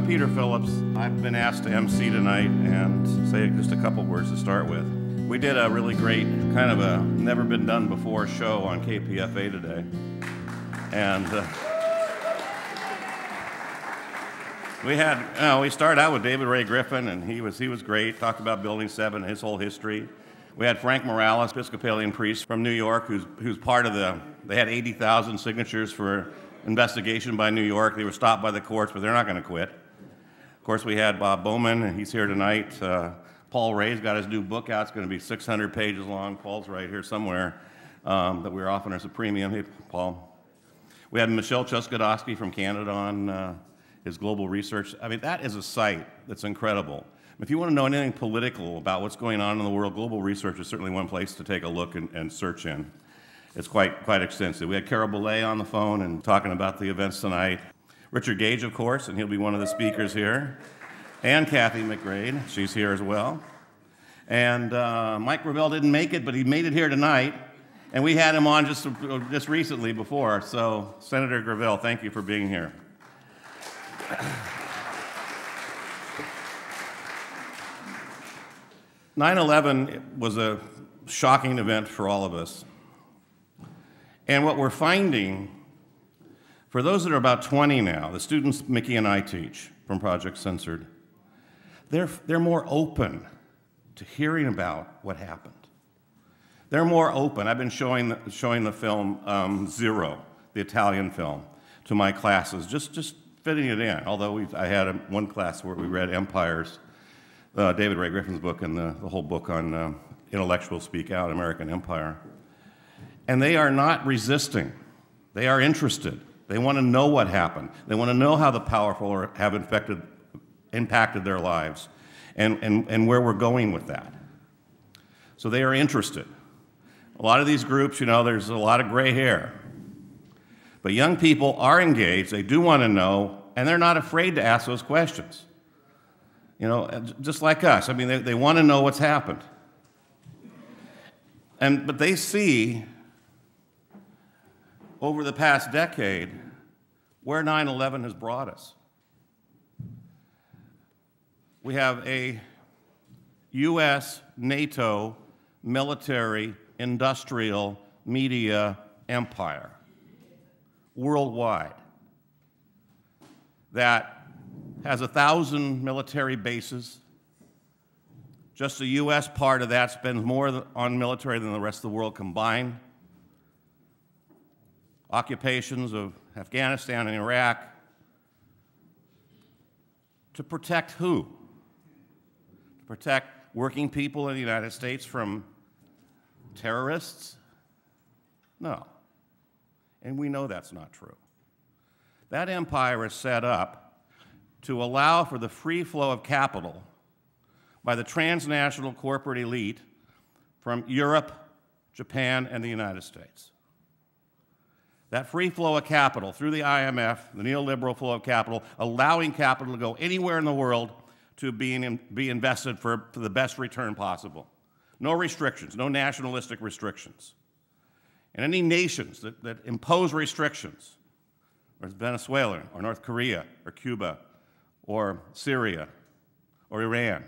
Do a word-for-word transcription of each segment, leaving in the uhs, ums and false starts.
Peter Phillips. I've been asked to emcee tonight and say just a couple words to start with. We did a really great, kind of a never been done before show on K P F A today. And uh, we had, you know, we started out with David Ray Griffin, and he was, he was great, talked about Building seven, his whole history. We had Frank Morales, Episcopalian priest from New York, who's, who's part of the, they had eighty thousand signatures for investigation by New York. They were stopped by the courts, but they're not going to quit. Of course, we had Bob Bowman, and he's here tonight. Uh, Paul Ray's got his new book out. It's going to be six hundred pages long. Paul's right here somewhere, um, that we were offering as a premium. Hey, Paul. We had Michelle Chuskudowski from Canada on uh, his global research. I mean, that is a site that's incredible. If you want to know anything political about what's going on in the world, global research is certainly one place to take a look and, and search in. It's quite, quite extensive. We had Carol Boulay on the phone and talking about the events tonight. Richard Gage, of course, and he'll be one of the speakers here. And Kathy McGrade, she's here as well. And uh, Mike Gravel didn't make it, but he made it here tonight. And we had him on just, just recently before. So, Senator Gravel, thank you for being here. nine eleven was a shocking event for all of us. And what we're finding, for those that are about twenty now, the students Mickey and I teach from Project Censored, they're, they're more open to hearing about what happened. They're more open. I've been showing the, showing the film um, Zero, the Italian film, to my classes, just, just fitting it in. Although we've, I had a, one class where we read Empires, uh, David Ray Griffin's book, and the, the whole book on uh, Intellectuals Speak Out, American Empire. And they are not resisting. They are interested. They want to know what happened. They want to know how the powerful are, have infected, impacted their lives and, and, and where we're going with that. So they are interested. A lot of these groups, you know, there's a lot of gray hair. But young people are engaged. They do want to know, and they're not afraid to ask those questions. You know, just like us. I mean, they, they want to know what's happened. And, but they see over the past decade where nine eleven has brought us. We have a U S, NATO, military, industrial, media empire worldwide that has a thousand military bases. Just the U S part of that spends more on military than the rest of the world combined. Occupations of Afghanistan and Iraq. To protect who? To protect working people in the United States from terrorists? No. And we know that's not true. That empire is set up to allow for the free flow of capital by the transnational corporate elite from Europe, Japan, and the United States. That free flow of capital through the I M F, the neoliberal flow of capital, allowing capital to go anywhere in the world to be, in, be invested for, for the best return possible. No restrictions, no nationalistic restrictions. And any nations that, that impose restrictions, whether it's Venezuela or North Korea or Cuba or Syria or Iran,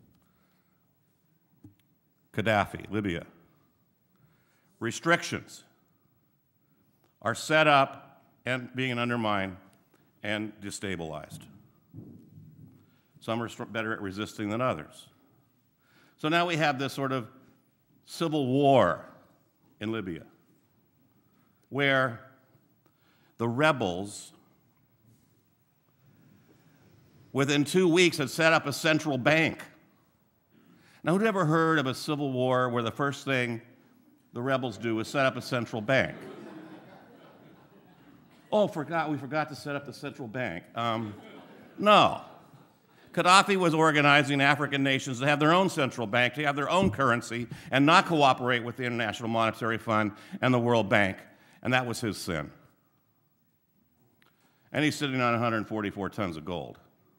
Gaddafi, Libya, restrictions are set up and being undermined and destabilized. Some are better at resisting than others. So now we have this sort of civil war in Libya, where the rebels, within two weeks, had set up a central bank. Now, who'd ever heard of a civil war where the first thing the rebels do is set up a central bank? Oh, forgot, we forgot to set up the central bank. Um, no. Gaddafi was organizing African nations to have their own central bank, to have their own currency, and not cooperate with the International Monetary Fund and the World Bank. And that was his sin. And he's sitting on one hundred forty-four tons of gold.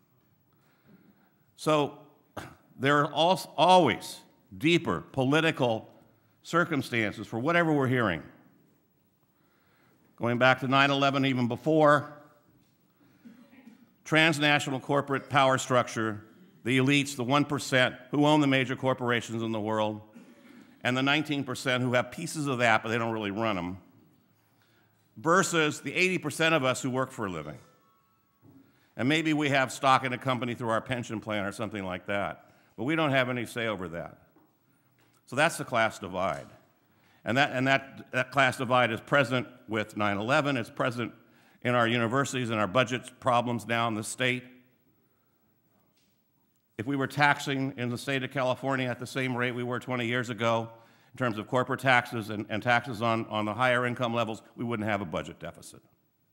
So there are always deeper political circumstances for whatever we're hearing. Going back to nine eleven, even before, transnational corporate power structure, the elites, the one percent who own the major corporations in the world, and the nineteen percent who have pieces of that, but they don't really run them, versus the eighty percent of us who work for a living. And maybe we have stock in a company through our pension plan or something like that, but we don't have any say over that. So that's the class divide. And that, and that, that class divide is present with nine eleven, it's present in our universities and our budget problems now in the state. If we were taxing in the state of California at the same rate we were twenty years ago, in terms of corporate taxes and, and taxes on, on the higher income levels, we wouldn't have a budget deficit.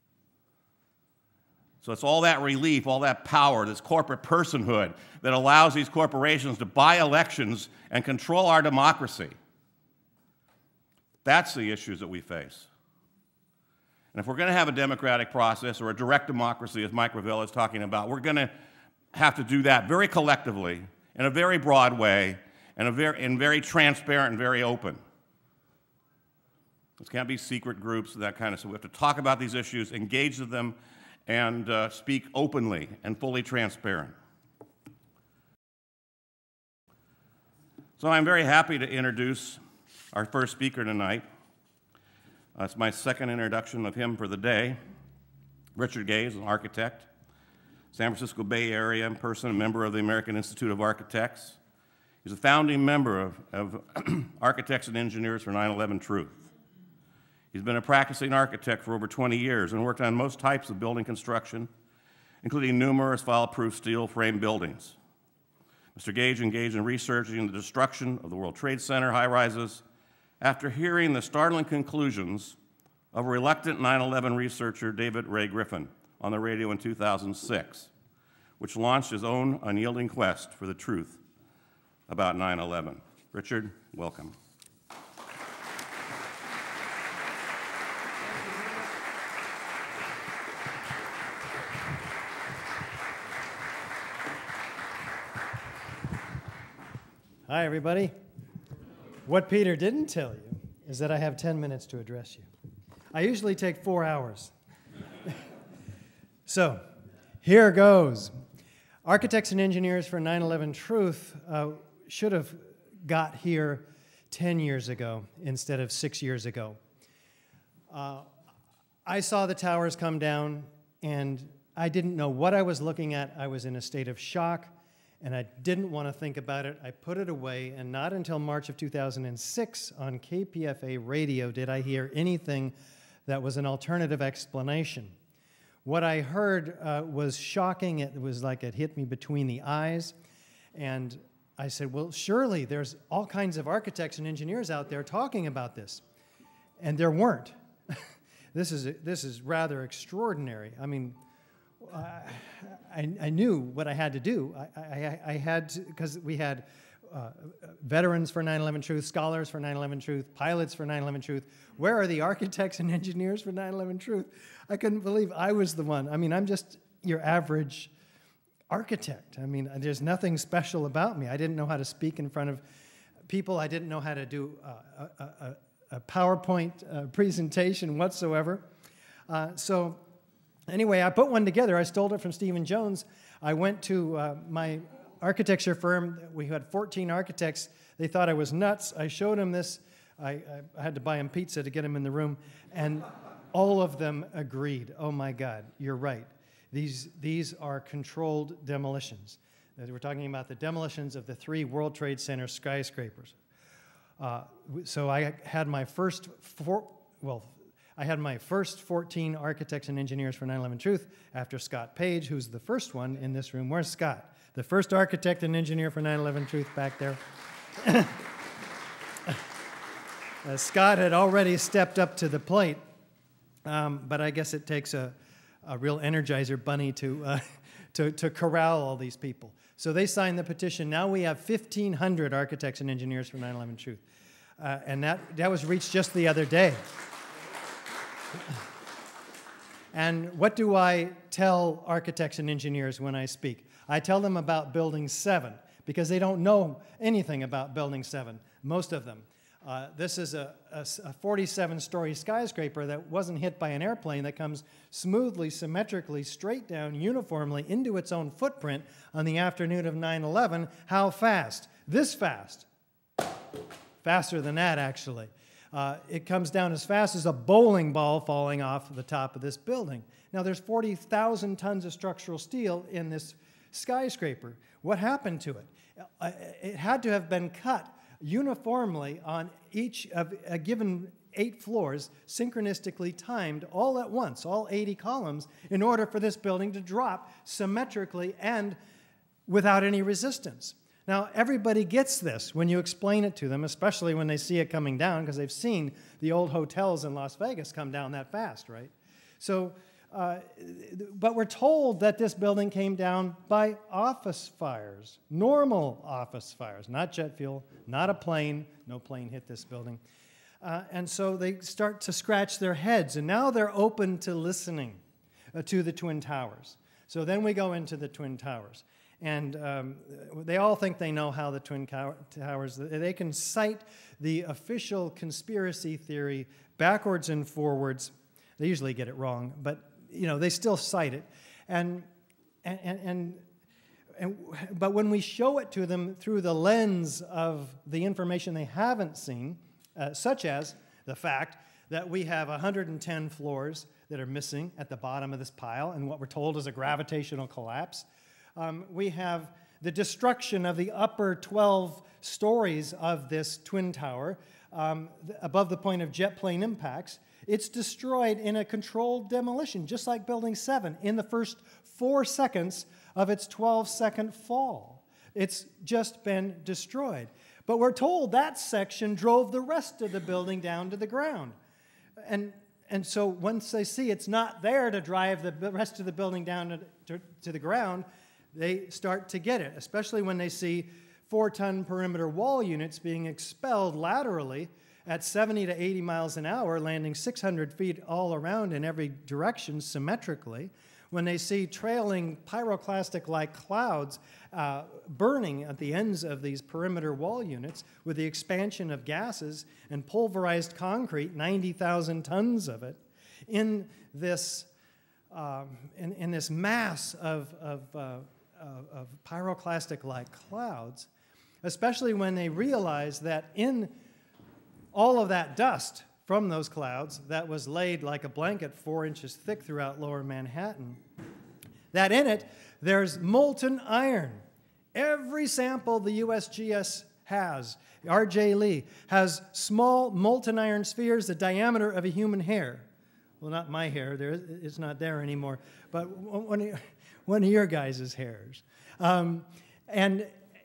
So it's all that relief, all that power, this corporate personhood that allows these corporations to buy elections and control our democracy. That's the issues that we face. And if we're going to have a democratic process or a direct democracy, as Mike Revelle is talking about, we're going to have to do that very collectively, in a very broad way, and, a very, and very transparent and very open. This can't be secret groups and that kind of stuff. We have to talk about these issues, engage with them, and uh, speak openly and fully transparent. So I'm very happy to introduce our first speaker tonight. Uh, it's my second introduction of him for the day. Richard Gage, an architect, San Francisco Bay Area person, a member of the American Institute of Architects. He's a founding member of, of Architects and Engineers for nine eleven Truth. He's been a practicing architect for over twenty years and worked on most types of building construction, including numerous file-proof steel frame buildings. Mister Gage engaged in researching the destruction of the World Trade Center high-rises after hearing the startling conclusions of a reluctant nine eleven researcher, David Ray Griffin, on the radio in two thousand six, which launched his own unyielding quest for the truth about nine eleven. Richard, welcome. Hi, everybody. What Peter didn't tell you is that I have ten minutes to address you. I usually take four hours. So, here goes. Architects and Engineers for nine eleven Truth uh, should have got here ten years ago instead of six years ago. Uh, I saw the towers come down, and I didn't know what I was looking at. I was in a state of shock, and I didn't want to think about it. I put it away, and not until March of two thousand six on K P F A radio did I hear anything that was an alternative explanation. What I heard uh, was shocking. It was like it hit me between the eyes. And I said, well, surely there's all kinds of architects and engineers out there talking about this. And there weren't. This is, this is rather extraordinary. I mean, uh, I, I knew what I had to do. I, I, I had to, because we had uh, veterans for nine eleven Truth, scholars for nine eleven Truth, pilots for nine eleven Truth. Where are the architects and engineers for nine eleven Truth? I couldn't believe I was the one. I mean, I'm just your average architect. I mean, there's nothing special about me. I didn't know how to speak in front of people. I didn't know how to do uh, a, a, a PowerPoint uh, presentation whatsoever. Uh, so anyway, I put one together. I stole it from Stephen Jones. I went to uh, my architecture firm. We had fourteen architects. They thought I was nuts. I showed them this. I, I, I had to buy them pizza to get them in the room. And all of them agreed. Oh, my God, you're right. These, these are controlled demolitions. We're talking about the demolitions of the three World Trade Center skyscrapers. Uh, so I had my first four, well, I had my first fourteen architects and engineers for nine eleven Truth after Scott Page, who's the first one in this room. Where's Scott? The first architect and engineer for nine eleven Truth back there. uh, Scott had already stepped up to the plate, um, but I guess it takes a, a real Energizer bunny to, uh, to, to corral all these people. So they signed the petition. Now we have fifteen hundred architects and engineers for nine eleven Truth. Uh, and that, that was reached just the other day. And what do I tell architects and engineers when I speak? I tell them about Building seven, because they don't know anything about Building seven, most of them. Uh, this is a forty-seven story skyscraper that wasn't hit by an airplane, that comes smoothly, symmetrically, straight down, uniformly into its own footprint on the afternoon of nine eleven. How fast? This fast. Faster than that, actually. Uh, it comes down as fast as a bowling ball falling off the top of this building. Now, there's forty thousand tons of structural steel in this skyscraper. What happened to it? Uh, it had to have been cut uniformly on each of a given eight floors, synchronistically timed all at once, all eighty columns, in order for this building to drop symmetrically and without any resistance. Now, everybody gets this when you explain it to them, especially when they see it coming down, because they've seen the old hotels in Las Vegas come down that fast, right? So, uh, but we're told that this building came down by office fires, normal office fires, not jet fuel, not a plane. No plane hit this building. Uh, and so they start to scratch their heads, and now they're open to listening uh, to the Twin Towers. So then we go into the Twin Towers. And um, they all think they know how the Twin Towers, they can cite the official conspiracy theory backwards and forwards. They usually get it wrong, but you know, they still cite it. And, and, and, and, but when we show it to them through the lens of the information they haven't seen, uh, such as the fact that we have one hundred ten floors that are missing at the bottom of this pile, and what we're told is a gravitational collapse. Um, we have the destruction of the upper twelve stories of this Twin Tower um, above the point of jet plane impacts. It's destroyed in a controlled demolition, just like Building seven, in the first four seconds of its twelve second fall. It's just been destroyed. But we're told that section drove the rest of the building down to the ground. And, and so once they see it's not there to drive the rest of the building down to, to, to the ground, they start to get it, especially when they see four-ton perimeter wall units being expelled laterally at seventy to eighty miles an hour, landing six hundred feet all around in every direction symmetrically. When they see trailing pyroclastic-like clouds uh, burning at the ends of these perimeter wall units with the expansion of gases and pulverized concrete, ninety thousand tons of it, in this, um, in, in this mass of, of, uh, of pyroclastic-like clouds, especially when they realize that in all of that dust from those clouds that was laid like a blanket four inches thick throughout lower Manhattan, that in it there's molten iron. Every sample the U S G S has, R J Lee, has small molten iron spheres the diameter of a human hair. Well, not my hair, there, it's not there anymore, but one of, one of your guys' hairs. Um, and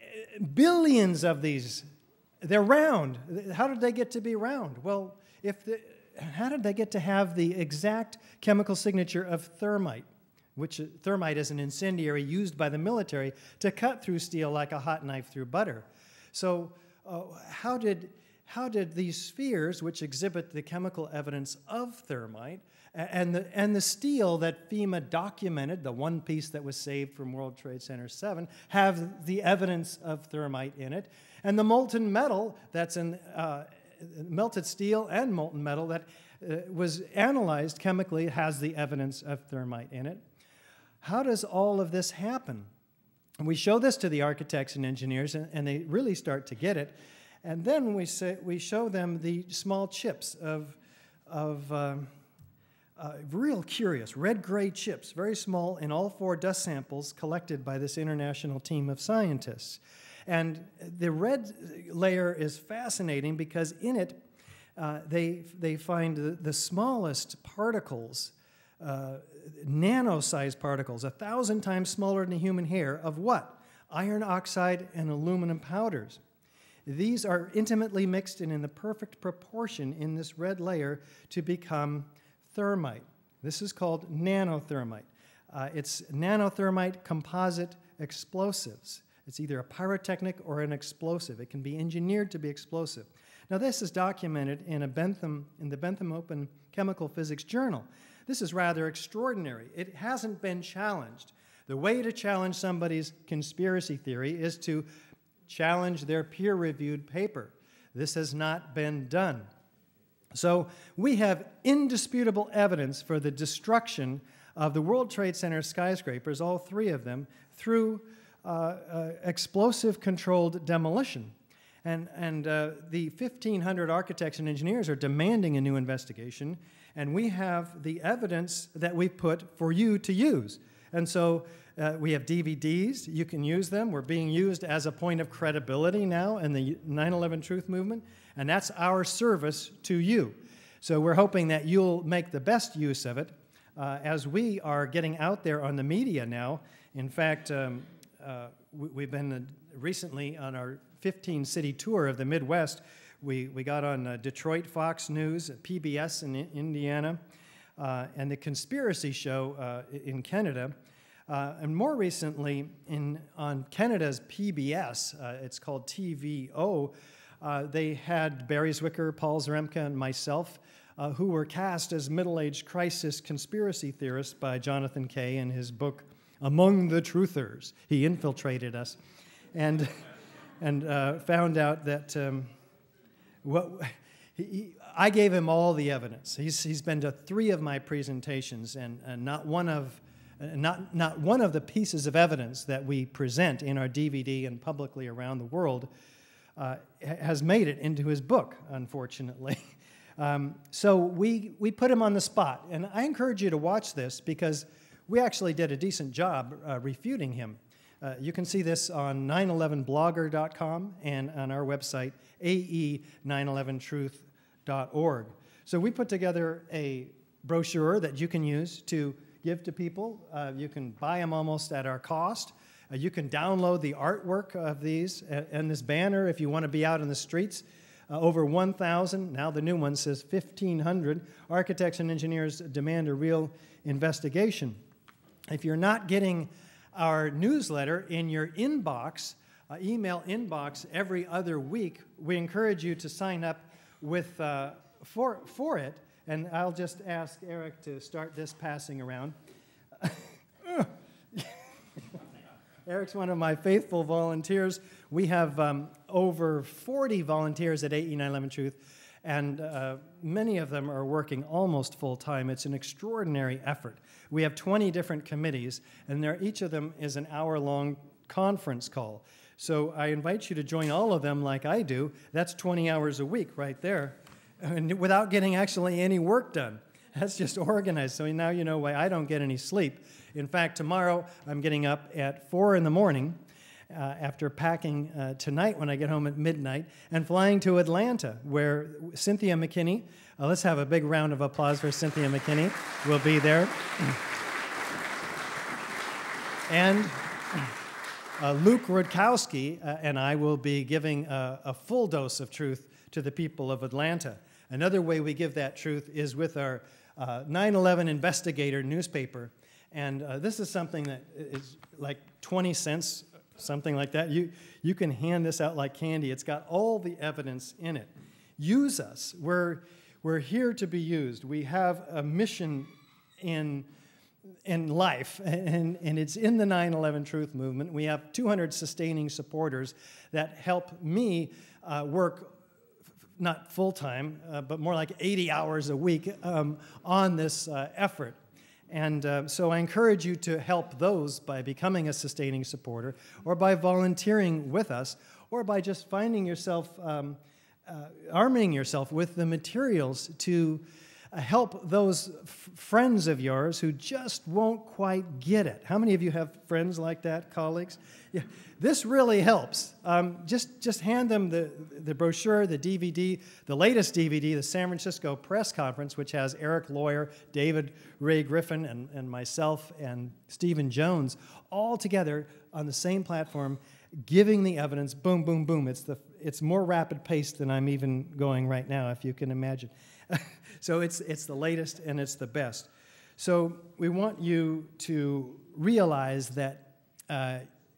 billions of these, they're round. How did they get to be round? Well, if the, how did they get to have the exact chemical signature of thermite, which thermite is an incendiary used by the military to cut through steel like a hot knife through butter? So uh, how did, how did these spheres, which exhibit the chemical evidence of thermite, and the, and the steel that FEMA documented, the one piece that was saved from World Trade Center seven, have the evidence of thermite in it? And the molten metal that's in uh, melted steel and molten metal that uh, was analyzed chemically has the evidence of thermite in it. How does all of this happen? And we show this to the architects and engineers, and, and they really start to get it. And then we, say, we show them the small chips of, of um, uh, real curious, red-gray chips, very small, in all four dust samples collected by this international team of scientists. And the red layer is fascinating because in it, uh, they, they find the, the smallest particles, uh, nano-sized particles, a thousand times smaller than a human hair, of what? Iron oxide and aluminum powders. These are intimately mixed and in the perfect proportion in this red layer to become thermite. This is called nanothermite. Uh, it's nanothermite composite explosives. It's either a pyrotechnic or an explosive. It can be engineered to be explosive. Now, this is documented in, a Bentham, in the Bentham Open Chemical Physics Journal. This is rather extraordinary. It hasn't been challenged. The way to challenge somebody's conspiracy theory is to challenge their peer-reviewed paper. This has not been done. So we have indisputable evidence for the destruction of the World Trade Center skyscrapers, all three of them, through uh, uh, explosive-controlled demolition. And, and uh, the fifteen hundred architects and engineers are demanding a new investigation, and we have the evidence that we put for you to use. And so uh, we have D V Ds. You can use them. We're being used as a point of credibility now in the nine eleven Truth movement, and that's our service to you. So we're hoping that you'll make the best use of it uh, as we are getting out there on the media now. In fact, um, uh, we, we've been uh, recently on our fifteen city tour of the Midwest. We, we got on uh, Detroit Fox News, P B S in Indiana, uh, and the Conspiracy Show uh, in Canada. Uh, and more recently, in, on Canada's P B S, uh, it's called T V O, uh, they had Barry Zwicker, Paul Zaremka, and myself, uh, who were cast as middle-aged crisis conspiracy theorists by Jonathan Kay in his book, Among the Truthers. He infiltrated us and, and uh, found out that um, what, he, I gave him all the evidence. He's, he's been to three of my presentations, and, and not one of Not, not one of the pieces of evidence that we present in our D V D and publicly around the world uh, has made it into his book, unfortunately. um, so we, we put him on the spot. And I encourage you to watch this because we actually did a decent job uh, refuting him. Uh, you can see this on nine eleven blogger dot com and on our website, A E nine eleven truth dot org. So we put together a brochure that you can use to give to people. Uh, you can buy them almost at our cost. Uh, you can download the artwork of these and, and this banner if you want to be out in the streets. Uh, over one thousand, now the new one says fifteen hundred, architects and engineers demand a real investigation. If you're not getting our newsletter in your inbox, uh, email inbox every other week, we encourage you to sign up with, uh, for, for it. And I'll just ask Eric to start this passing around. Eric's one of my faithful volunteers. We have um, over forty volunteers at A E nine eleven Truth, and uh, many of them are working almost full-time. It's an extraordinary effort. We have twenty different committees, and there, each of them is an hour-long conference call. So I invite you to join all of them like I do. That's twenty hours a week right there. And without getting actually any work done. That's just organized. So now you know why I don't get any sleep. In fact, tomorrow I'm getting up at four in the morning uh, after packing uh, tonight when I get home at midnight and flying to Atlanta, where Cynthia McKinney, uh, let's have a big round of applause for Cynthia McKinney, will be there. And uh, Luke Rudkowski uh, and I will be giving a, a full dose of truth to the people of Atlanta. Another way we give that truth is with our uh, nine eleven Investigator newspaper. And uh, this is something that is like twenty cents, something like that. You, you can hand this out like candy. It's got all the evidence in it. Use us. We're, we're here to be used. We have a mission in, in life, and, and it's in the nine eleven Truth movement. We have two hundred sustaining supporters that help me uh, work not full-time, uh, but more like eighty hours a week um, on this uh, effort. And uh, so I encourage you to help those by becoming a sustaining supporter, or by volunteering with us, or by just finding yourself, um, uh, arming yourself with the materials to uh, help those f friends of yours who just won't quite get it. How many of you have friends like that, colleagues? Yeah, this really helps. Um, just, just hand them the, the brochure, the D V D, the latest D V D, the San Francisco Press Conference, which has Eric Lawyer, David Ray Griffin, and, and myself, and Stephen Jones, all together on the same platform, giving the evidence, boom, boom, boom. It's, the, it's more rapid paced than I'm even going right now, if you can imagine. So it's, it's the latest and it's the best. So we want you to realize that uh,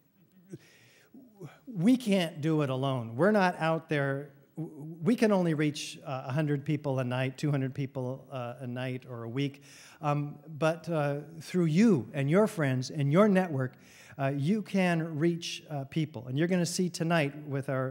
we can't do it alone. We're not out there. We can only reach uh, one hundred people a night, two hundred people uh, a night or a week. Um, but uh, through you and your friends and your network, uh, you can reach uh, people. And you're going to see tonight with our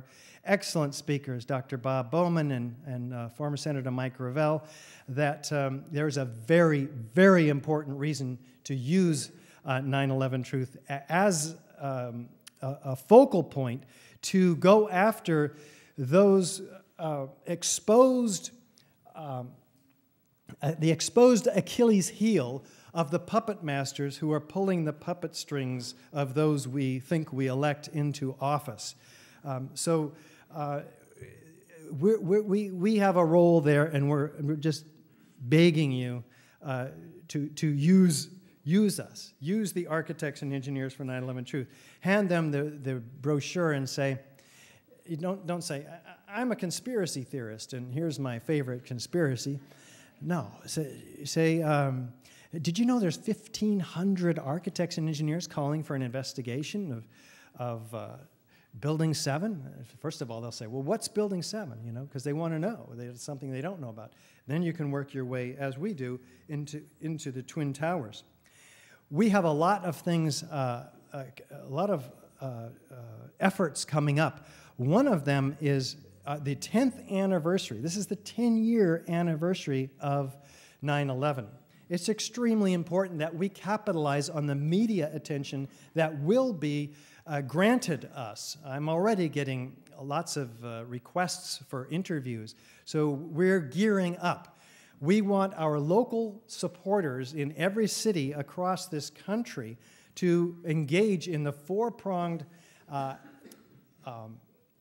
excellent speakers, Doctor Bob Bowman and, and uh, former Senator Mike Gravel, that um, there's a very, very important reason to use uh, nine eleven Truth as um, a, a focal point to go after those uh, exposed, um, uh, the exposed Achilles heel of the puppet masters who are pulling the puppet strings of those we think we elect into office. Um, so uh, we're, we're, we we have a role there, and we're, we're just begging you uh, to, to use, use us. Use the architects and engineers for nine eleven Truth. Hand them the, the brochure and say, you don't, don't say, I'm a conspiracy theorist, and here's my favorite conspiracy. No, say, say um, did you know there's fifteen hundred architects and engineers calling for an investigation of, of uh, Building seven? First of all, they'll say, well, what's Building seven? You know, because they want to know. It's something they don't know about. Then you can work your way, as we do, into, into the Twin Towers. We have a lot of things, uh, a, a lot of uh, uh, efforts coming up. One of them is uh, the tenth anniversary. This is the ten-year anniversary of nine eleven. It's extremely important that we capitalize on the media attention that will be uh, granted us. I'm already getting lots of uh, requests for interviews, so we're gearing up. We want our local supporters in every city across this country to engage in the four-pronged uh, um,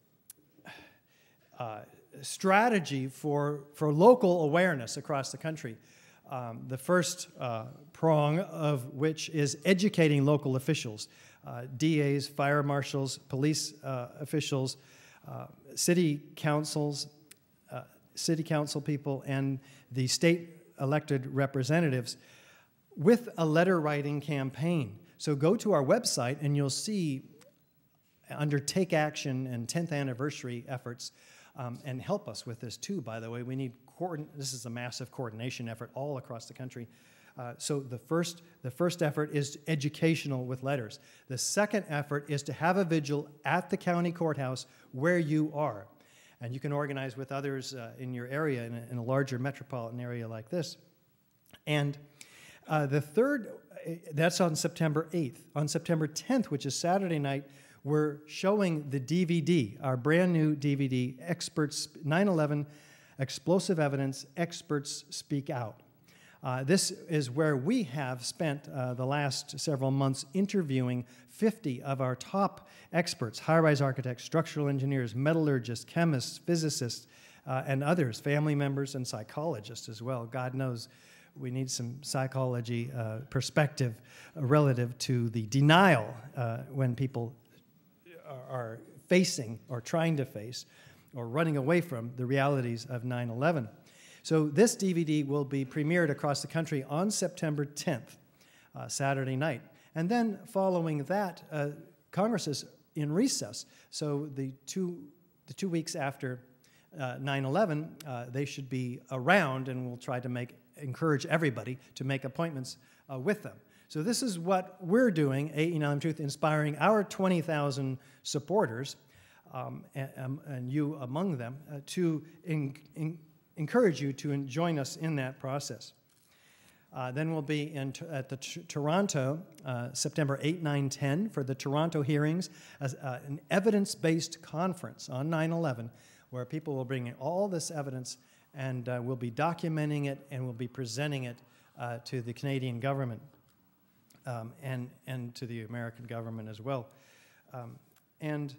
uh, strategy for, for local awareness across the country. Um, the first uh, prong of which is educating local officials, uh, D As, fire marshals, police uh, officials, uh, city councils, uh, city council people, and the state elected representatives with a letter writing campaign. So go to our website and you'll see under Take Action and tenth anniversary efforts, um, and help us with this too, by the way. We need This is a massive coordination effort all across the country. Uh, so the first, the first effort is educational with letters. The second effort is to have a vigil at the county courthouse where you are. And you can organize with others uh, in your area, in a, in a larger metropolitan area like this. And uh, the third, uh, that's on September eighth. On September tenth, which is Saturday night, we're showing the D V D, our brand new D V D, Experts nine eleven Explosive Evidence, Experts Speak Out. Uh, this is where we have spent uh, the last several months interviewing fifty of our top experts, high-rise architects, structural engineers, metallurgists, chemists, physicists, uh, and others, family members and psychologists as well. God knows we need some psychology uh, perspective relative to the denial uh, when people are facing or trying to face or running away from the realities of nine eleven. So this D V D will be premiered across the country on September tenth, uh, Saturday night. And then following that, uh, Congress is in recess. So the two, the two weeks after uh, nine eleven, uh, they should be around, and we'll try to make, encourage everybody to make appointments uh, with them. So this is what we're doing, eighty-nine Truth, inspiring our twenty thousand supporters, Um, and, um, and you among them, uh, to in, in, encourage you to in, join us in that process. Uh, then we'll be in at the t Toronto, uh, September eighth, nine, ten, for the Toronto hearings, as uh, an evidence-based conference on nine eleven, where people will bring in all this evidence, and uh, we'll be documenting it, and we'll be presenting it uh, to the Canadian government, um, and, and to the American government as well. Um, and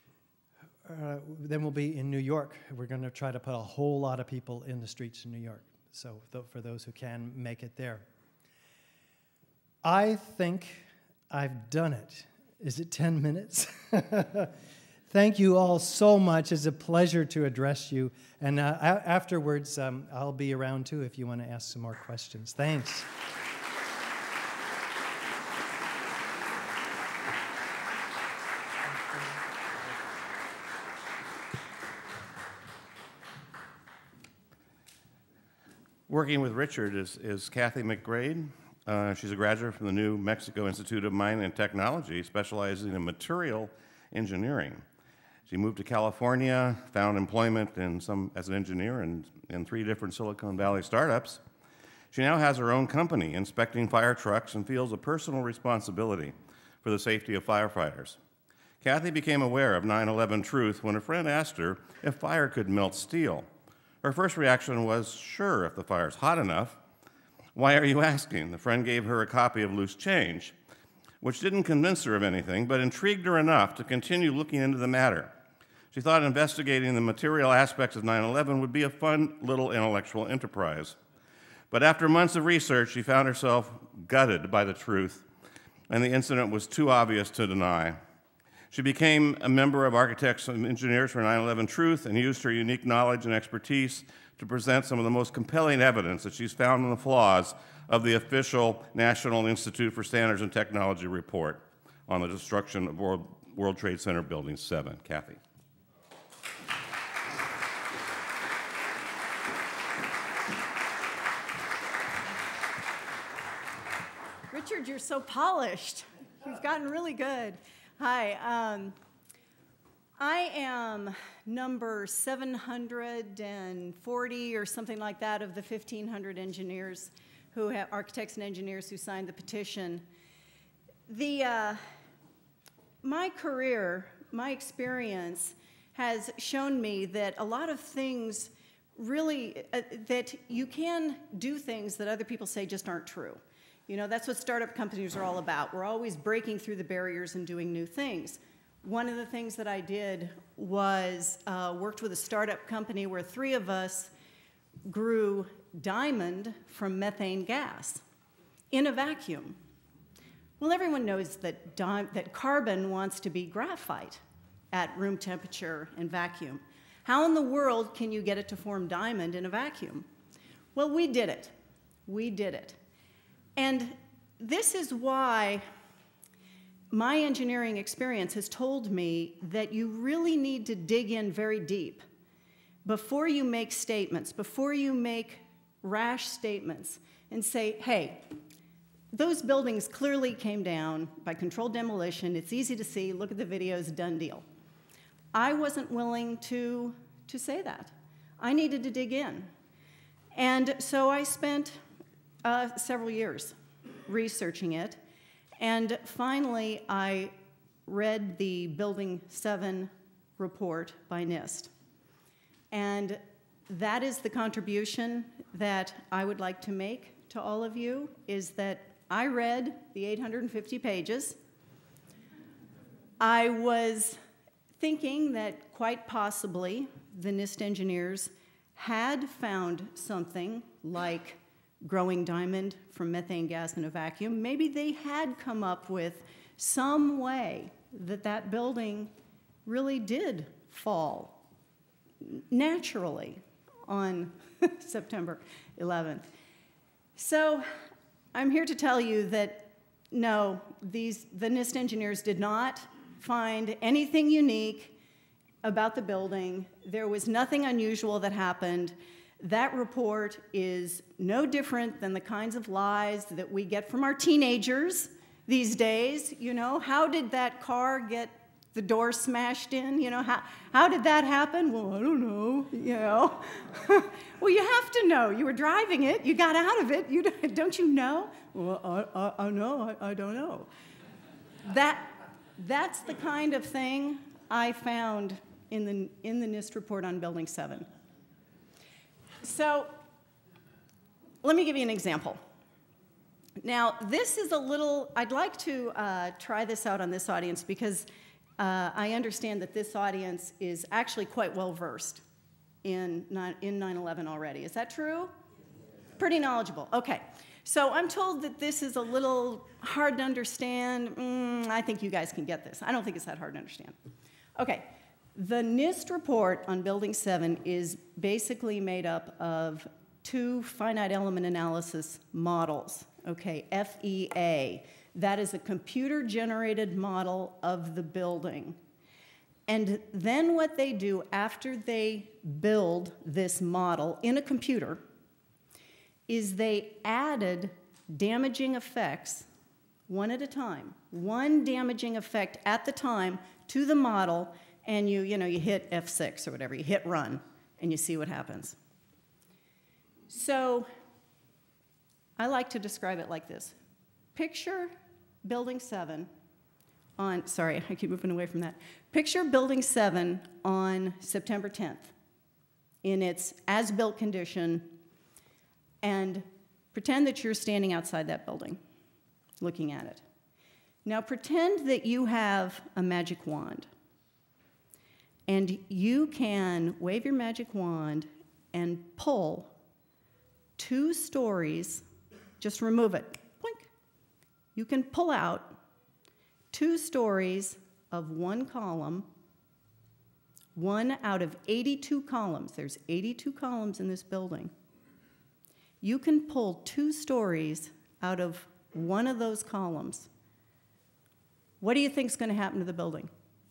Uh, then we'll be in New York. We're going to try to put a whole lot of people in the streets in New York, so th for those who can make it there. I think I've done it. Is it ten minutes? Thank you all so much. It's a pleasure to address you. And uh, afterwards, um, I'll be around too if you want to ask some more questions. Thanks. Working with Richard is, is Kathy McGrade. Uh, she's a graduate from the New Mexico Institute of Mining and Technology, specializing in material engineering. She moved to California, found employment in some, as an engineer in, in three different Silicon Valley startups. She now has her own company inspecting fire trucks and feels a personal responsibility for the safety of firefighters. Kathy became aware of nine eleven truth when a friend asked her if fire could melt steel. Her first reaction was, sure, if the fire's hot enough. Why are you asking? The friend gave her a copy of Loose Change, which didn't convince her of anything, but intrigued her enough to continue looking into the matter. She thought investigating the material aspects of nine eleven would be a fun little intellectual enterprise. But after months of research, she found herself gutted by the truth, and the incident was too obvious to deny. She became a member of Architects and Engineers for nine eleven Truth and used her unique knowledge and expertise to present some of the most compelling evidence that she's found in the flaws of the official National Institute for Standards and Technology report on the destruction of World, World Trade Center Building seven. Kathy. Richard, you're so polished. You've gotten really good. Hi, um, I am number seven hundred forty or something like that of the fifteen hundred engineers who have, architects and engineers who signed the petition. The, uh, my career, my experience has shown me that a lot of things really, uh, that you can do things that other people say just aren't true. You know, that's what startup companies are all about. We're always breaking through the barriers and doing new things. One of the things that I did was uh, worked with a startup company where three of us grew diamond from methane gas in a vacuum. Well, everyone knows that, that carbon wants to be graphite at room temperature and vacuum. How in the world can you get it to form diamond in a vacuum? Well, we did it. We did it. And this is why my engineering experience has told me that you really need to dig in very deep before you make statements, before you make rash statements and say, hey, those buildings clearly came down by controlled demolition. It's easy to see. Look at the videos, done deal. I wasn't willing to, to say that. I needed to dig in. And so I spent Uh, several years researching it, and finally I read the Building seven report by NIST. And that is the contribution that I would like to make to all of you, is that I read the eight hundred fifty pages. I was thinking that quite possibly the NIST engineers had found something like growing diamond from methane gas in a vacuum. Maybe they had come up with some way that that building really did fall naturally on September eleventh. So I'm here to tell you that no, these, the NIST engineers did not find anything unique about the building. There was nothing unusual that happened. That report is no different than the kinds of lies that we get from our teenagers these days. You know, how did that car get the door smashed in? You know, how, how did that happen? Well, I don't know, you know. Well, you have to know. You were driving it. You got out of it. You, don't you know? Well, I, I, I know. I, I don't know. That, that's the kind of thing I found in the, in the NIST report on Building seven. So let me give you an example. Now, this is a little, I'd like to uh, try this out on this audience because uh, I understand that this audience is actually quite well versed in nine eleven already. Is that true? Pretty knowledgeable. Okay. So I'm told that this is a little hard to understand. Mm, I think you guys can get this. I don't think it's that hard to understand. Okay. The NIST report on Building seven is basically made up of two finite element analysis models, okay, F E A. That is a computer-generated model of the building. And then what they do after they build this model in a computer is they added damaging effects one at a time, one damaging effect at the time to the model. and you, you know, you hit F six or whatever, you hit run, and you see what happens. So I like to describe it like this. Picture Building seven on, sorry, I keep moving away from that. Picture Building seven on September tenth in its as-built condition, and pretend that you're standing outside that building looking at it. Now pretend that you have a magic wand, and you can wave your magic wand and pull two stories, just remove it, blink. You can pull out two stories of one column, one out of eighty-two columns. There's eighty-two columns in this building. You can pull two stories out of one of those columns. What do you think is going to happen to the building?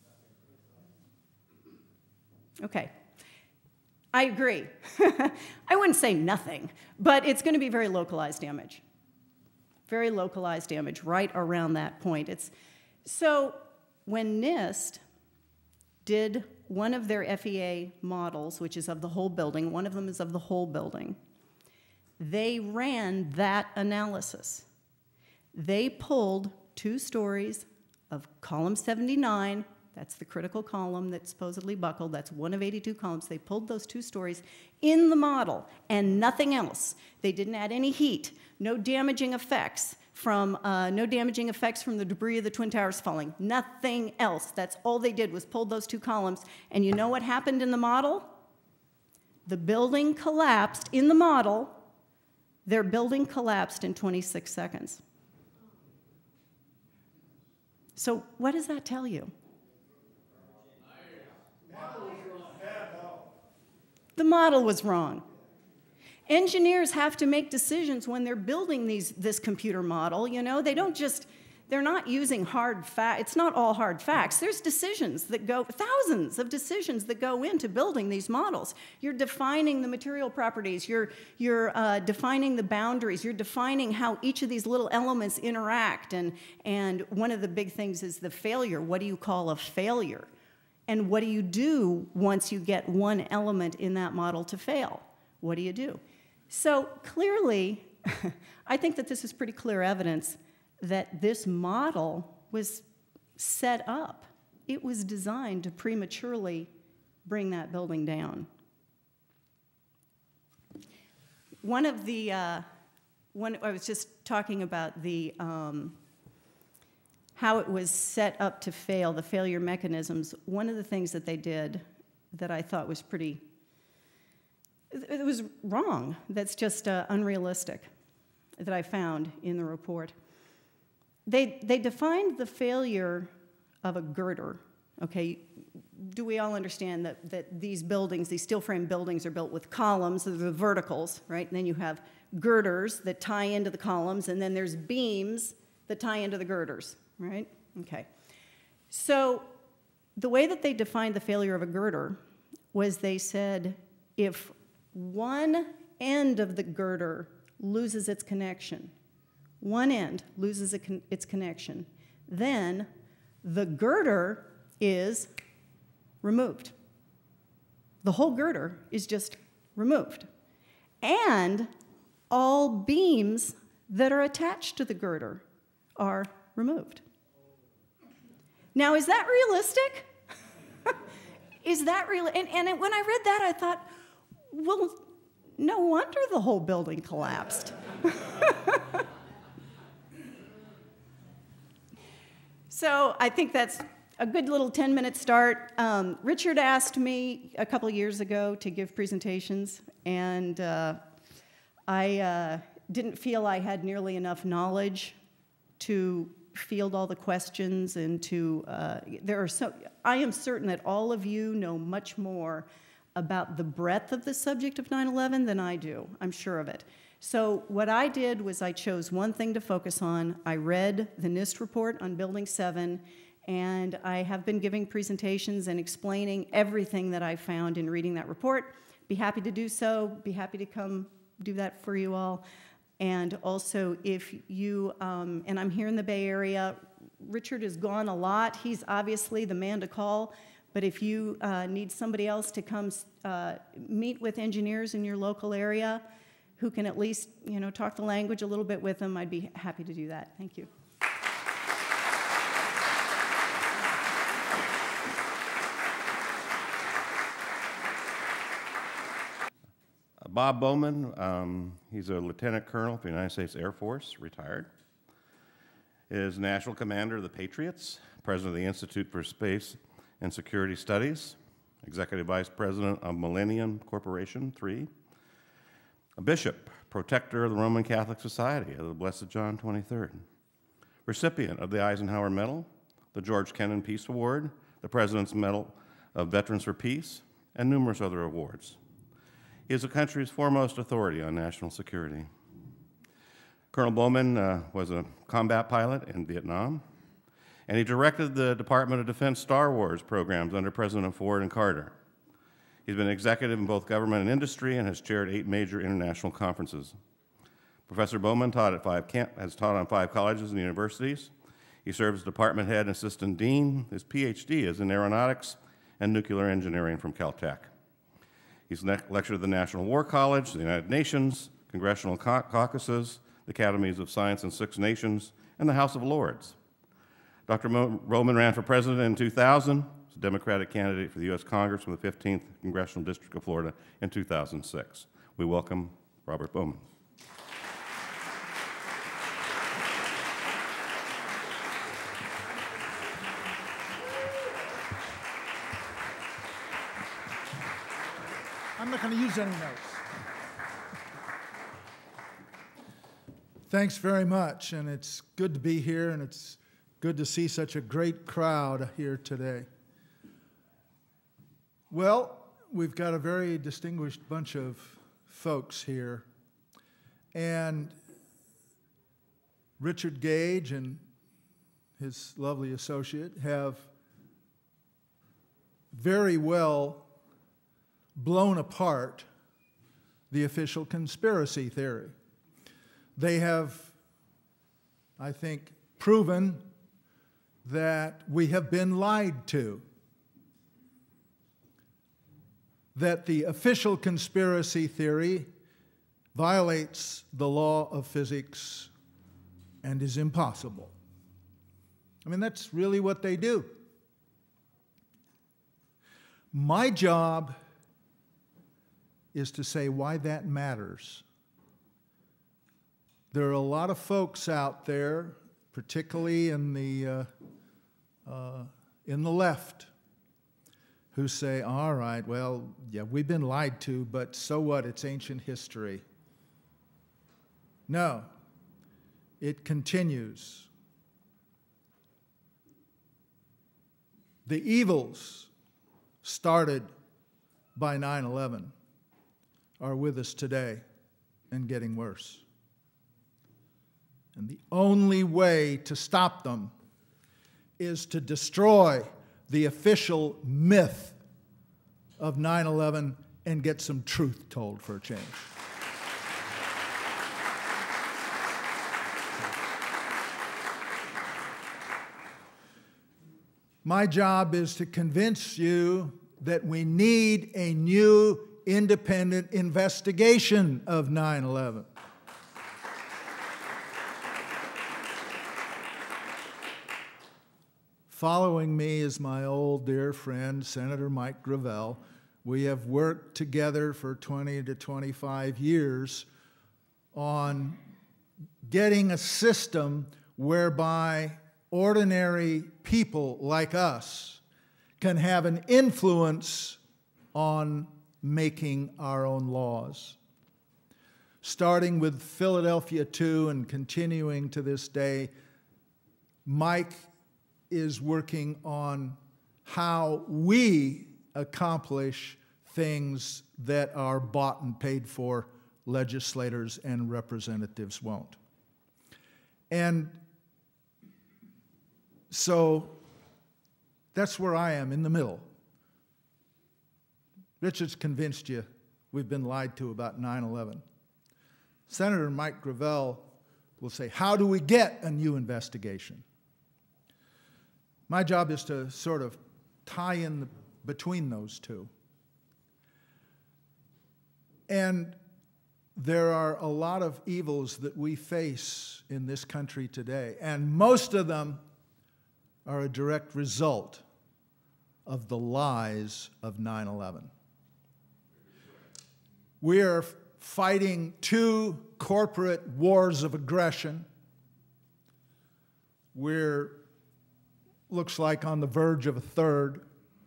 Okay. I agree. I wouldn't say nothing, but it's going to be very localized damage. Very localized damage right around that point. It's, so when NIST did one of their F E A models, which is of the whole building, one of them is of the whole building, they ran that analysis. They pulled two stories of column seventy-nine, that's the critical column that supposedly buckled, that's one of eighty-two columns. They pulled those two stories in the model and nothing else. They didn't add any heat, no damaging effects from, uh, no damaging effects from the debris of the Twin Towers falling, nothing else. That's all they did was pull those two columns. And you know what happened in the model? The building collapsed in the model. Their building collapsed in twenty-six seconds. So what does that tell you? The model was wrong. Engineers have to make decisions when they're building these, this computer model, you know. They don't just, they're not using hard facts. It's not all hard facts. There's decisions that go, thousands of decisions that go into building these models. You're defining the material properties. You're, you're uh, defining the boundaries. You're defining how each of these little elements interact. And, and one of the big things is the failure. What do you call a failure? And what do you do once you get one element in that model to fail? What do you do? So clearly, I think that this is pretty clear evidence that this model was set up. It was designed to prematurely bring that building down. One of the, uh, one, I was just talking about the, um, how it was set up to fail, the failure mechanisms. One of the things that they did that I thought was pretty, it was wrong, that's just uh, unrealistic, that I found in the report. They, they defined the failure of a girder, okay? Do we all understand that, that these buildings, these steel frame buildings are built with columns, they're the verticals, right? And then you have girders that tie into the columns, and then there's beams that tie into the girders, right? Okay. So the way that they defined the failure of a girder was they said if one end of the girder loses its connection, one end loses a con its connection, then the girder is removed. The whole girder is just removed. And all beams that are attached to the girder are removed. Now, is that realistic? Is that real? And, and when I read that, I thought, well, no wonder the whole building collapsed. So I think that's a good little ten-minute start. Um, Richard asked me a couple years ago to give presentations, and uh, I uh, didn't feel I had nearly enough knowledge to field all the questions and to, uh, there are so, I am certain that all of you know much more about the breadth of the subject of nine eleven than I do. I'm sure of it. So what I did was I chose one thing to focus on. I read the NIST report on Building seven, and I have been giving presentations and explaining everything that I found in reading that report. Be happy to do so. Be happy to come do that for you all. And also, if you, um, and I'm here in the Bay Area, Richard is gone a lot. He's obviously the man to call. But if you uh, need somebody else to come uh, meet with engineers in your local area who can at least, you know, talk the language a little bit with them, I'd be happy to do that. Thank you. Bob Bowman, um, he's a lieutenant colonel for the United States Air Force, retired. Is National Commander of the Patriots, President of the Institute for Space and Security Studies, Executive Vice President of Millennium Corporation, three. A bishop, protector of the Roman Catholic Society of the Blessed John twenty-third. Recipient of the Eisenhower Medal, the George Kennan Peace Award, the President's Medal of Veterans for Peace, and numerous other awards. He is the country's foremost authority on national security. Colonel Bowman uh, was a combat pilot in Vietnam, and he directed the Department of Defense Star Wars programs under President Ford and Carter. He's been executive in both government and industry and has chaired eight major international conferences. Professor Bowman taught at five camp, has taught on five colleges and universities. He serves as department head and assistant dean. His P H D is in aeronautics and nuclear engineering from Caltech. He's lectured at the National War College, the United Nations, congressional cau caucuses, the Academies of Science in six nations, and the House of Lords. Doctor Bowman ran for president in two thousand, was a Democratic candidate for the U S Congress from the fifteenth Congressional District of Florida in two thousand six. We welcome Robert Bowman. I'm not going to use any notes. Thanks very much, and it's good to be here, and it's good to see such a great crowd here today. Well, we've got a very distinguished bunch of folks here, and Richard Gage and his lovely associate have very well blown apart the official conspiracy theory. They have, I think, proven that we have been lied to, that the official conspiracy theory violates the law of physics and is impossible. I mean, that's really what they do. My job is to say why that matters. There are a lot of folks out there, particularly in the, uh, uh, in the left, who say, all right, well, yeah, we've been lied to, but so what? It's ancient history. No, it continues. The evils started by nine eleven are with us today and getting worse. And the only way to stop them is to destroy the official myth of nine eleven and get some truth told for a change. My job is to convince you that we need a new independent investigation of nine eleven. Following me is my old dear friend, Senator Mike Gravel. We have worked together for twenty to twenty-five years on getting a system whereby ordinary people like us can have an influence on making our own laws. Starting with Philadelphia two and continuing to this day, Mike is working on how we accomplish things that our bought and paid for legislators and representatives won't. And so that's where I am, in the middle. Richard's convinced you we've been lied to about nine eleven. Senator Mike Gravel will say, how do we get a new investigation? My job is to sort of tie in the, between those two. And there are a lot of evils that we face in this country today, and most of them are a direct result of the lies of nine eleven. We are fighting two corporate wars of aggression. We're, looks like, on the verge of a third.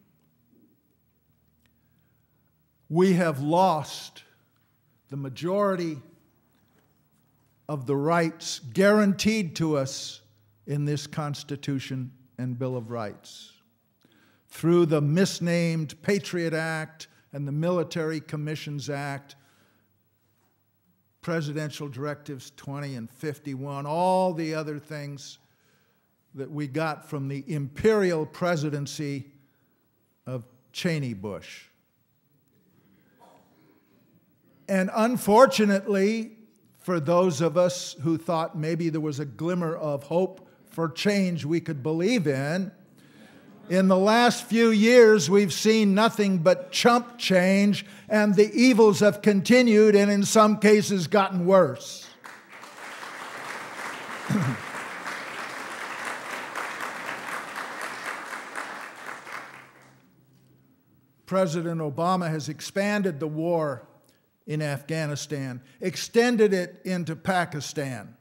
We have lost the majority of the rights guaranteed to us in this Constitution and Bill of Rights through the misnamed Patriot Act and the Military Commissions Act, Presidential Directives twenty and fifty-one, all the other things that we got from the imperial presidency of Cheney Bush. And unfortunately, for those of us who thought maybe there was a glimmer of hope for change we could believe in, in the last few years we've seen nothing but chump change, and the evils have continued and in some cases gotten worse. President Obama has expanded the war in Afghanistan, extended it into Pakistan.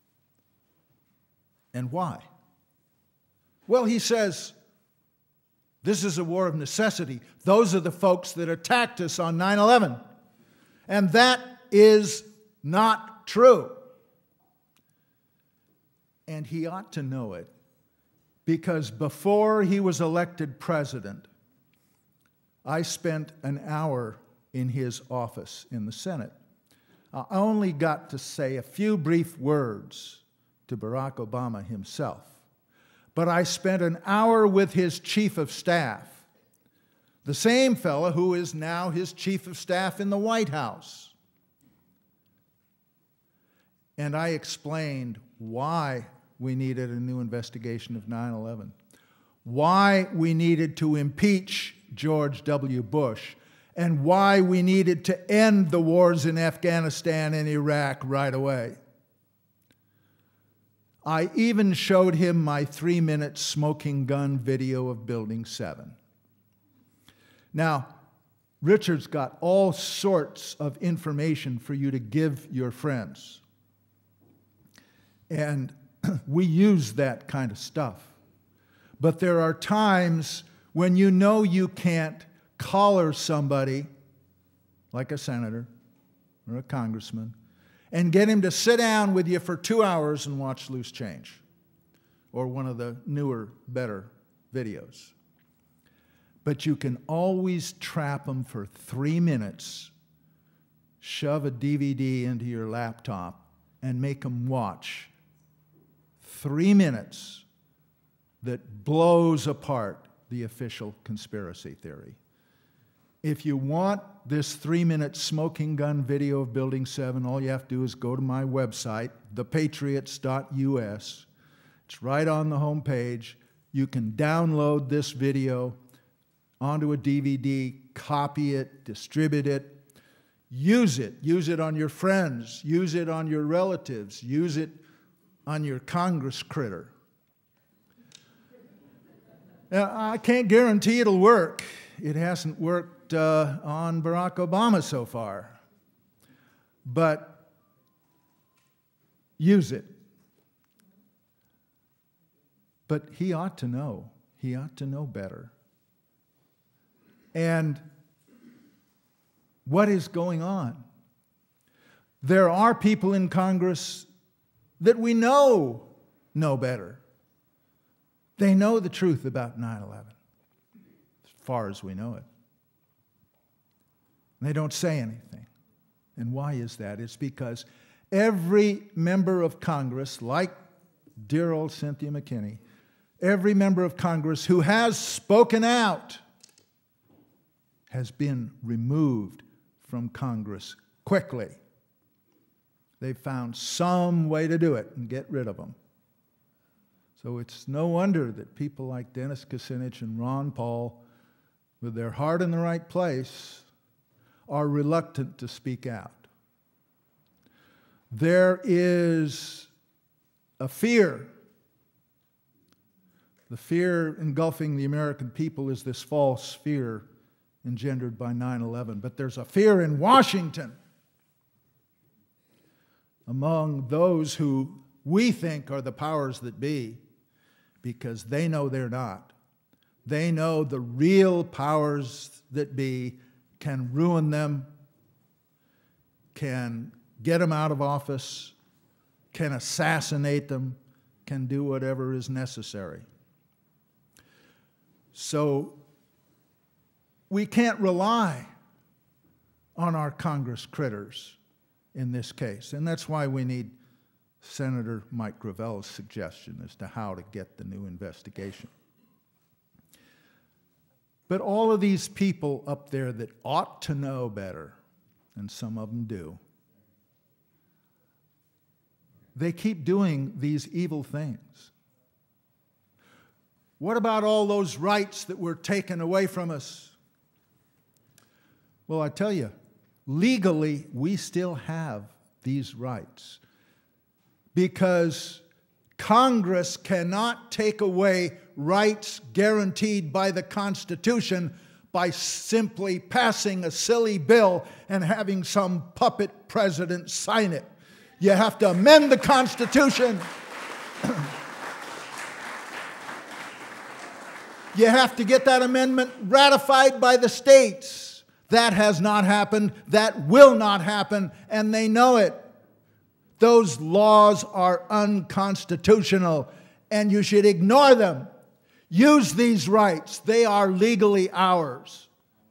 And why? Well, he says, this is a war of necessity. Those are the folks that attacked us on nine eleven. And that is not true. And he ought to know it, because before he was elected president, I spent an hour in his office in the Senate. I only got to say a few brief words to Barack Obama himself, but I spent an hour with his chief of staff, the same fellow who is now his chief of staff in the White House. And I explained why we needed a new investigation of nine eleven, why we needed to impeach George W. Bush, and why we needed to end the wars in Afghanistan and Iraq right away. I even showed him my three-minute smoking gun video of Building seven. Now, Richard's got all sorts of information for you to give your friends. And we use that kind of stuff. But there are times when you know you can't collar somebody, like a senator or a congressman, and get him to sit down with you for two hours and watch Loose Change, or one of the newer, better videos. But you can always trap them for three minutes, shove a D V D into your laptop, and make them watch three minutes that blows apart the official conspiracy theory. If you want this three-minute smoking gun video of Building seven, all you have to do is go to my website, the patriots dot U S. It's right on the home page. You can download this video onto a D V D, copy it, distribute it, use it. Use it on your friends. Use it on your relatives. Use it on your Congress critter. Now, I can't guarantee it'll work. It hasn't worked Uh, on Barack Obama so far, but use it. But he ought to know. He ought to know better. And what is going on? There are people in Congress that we know know better. They know the truth about nine eleven, as far as we know it. They don't say anything. And why is that? It's because every member of Congress, like dear old Cynthia McKinney, every member of Congress who has spoken out has been removed from Congress quickly. They've found some way to do it and get rid of them. So it's no wonder that people like Dennis Kucinich and Ron Paul, with their heart in the right place, are reluctant to speak out. There is a fear. The fear engulfing the American people is this false fear engendered by nine eleven. But there's a fear in Washington among those who we think are the powers that be, because they know they're not. They know the real powers that be can ruin them, can get them out of office, can assassinate them, can do whatever is necessary. So we can't rely on our Congress critters in this case, and that's why we need Senator Mike Gravel's suggestion as to how to get the new investigation. But all of these people up there that ought to know better, and some of them do, they keep doing these evil things. What about all those rights that were taken away from us? Well, I tell you, legally, we still have these rights, because Congress cannot take away rights guaranteed by the Constitution by simply passing a silly bill and having some puppet president sign it. You have to amend the Constitution. You have to get that amendment ratified by the states. That has not happened. That will not happen, and they know it. Those laws are unconstitutional, and you should ignore them. Use these rights. They are legally ours.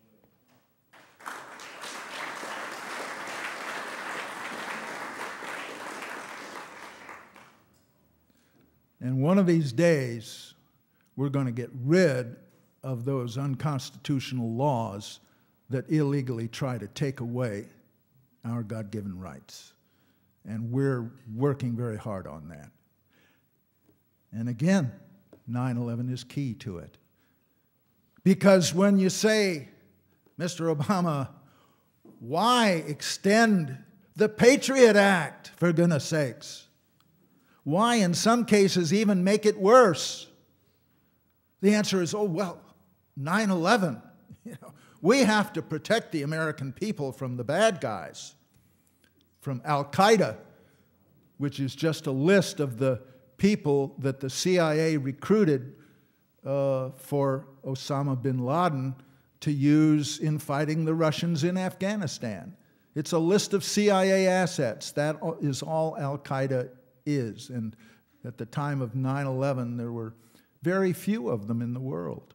And one of these days, we're going to get rid of those unconstitutional laws that illegally try to take away our God-given rights. And we're working very hard on that. And again, nine eleven is key to it. Because when you say, Mister Obama, why extend the Patriot Act, for goodness sakes? Why, in some cases, even make it worse? The answer is, oh, well, nine eleven. You know, we have to protect the American people from the bad guys, from Al-Qaeda, which is just a list of the people that the C I A recruited uh, for Osama bin Laden to use in fighting the Russians in Afghanistan. It's a list of C I A assets. That is all Al-Qaeda is. And at the time of nine eleven, there were very few of them in the world.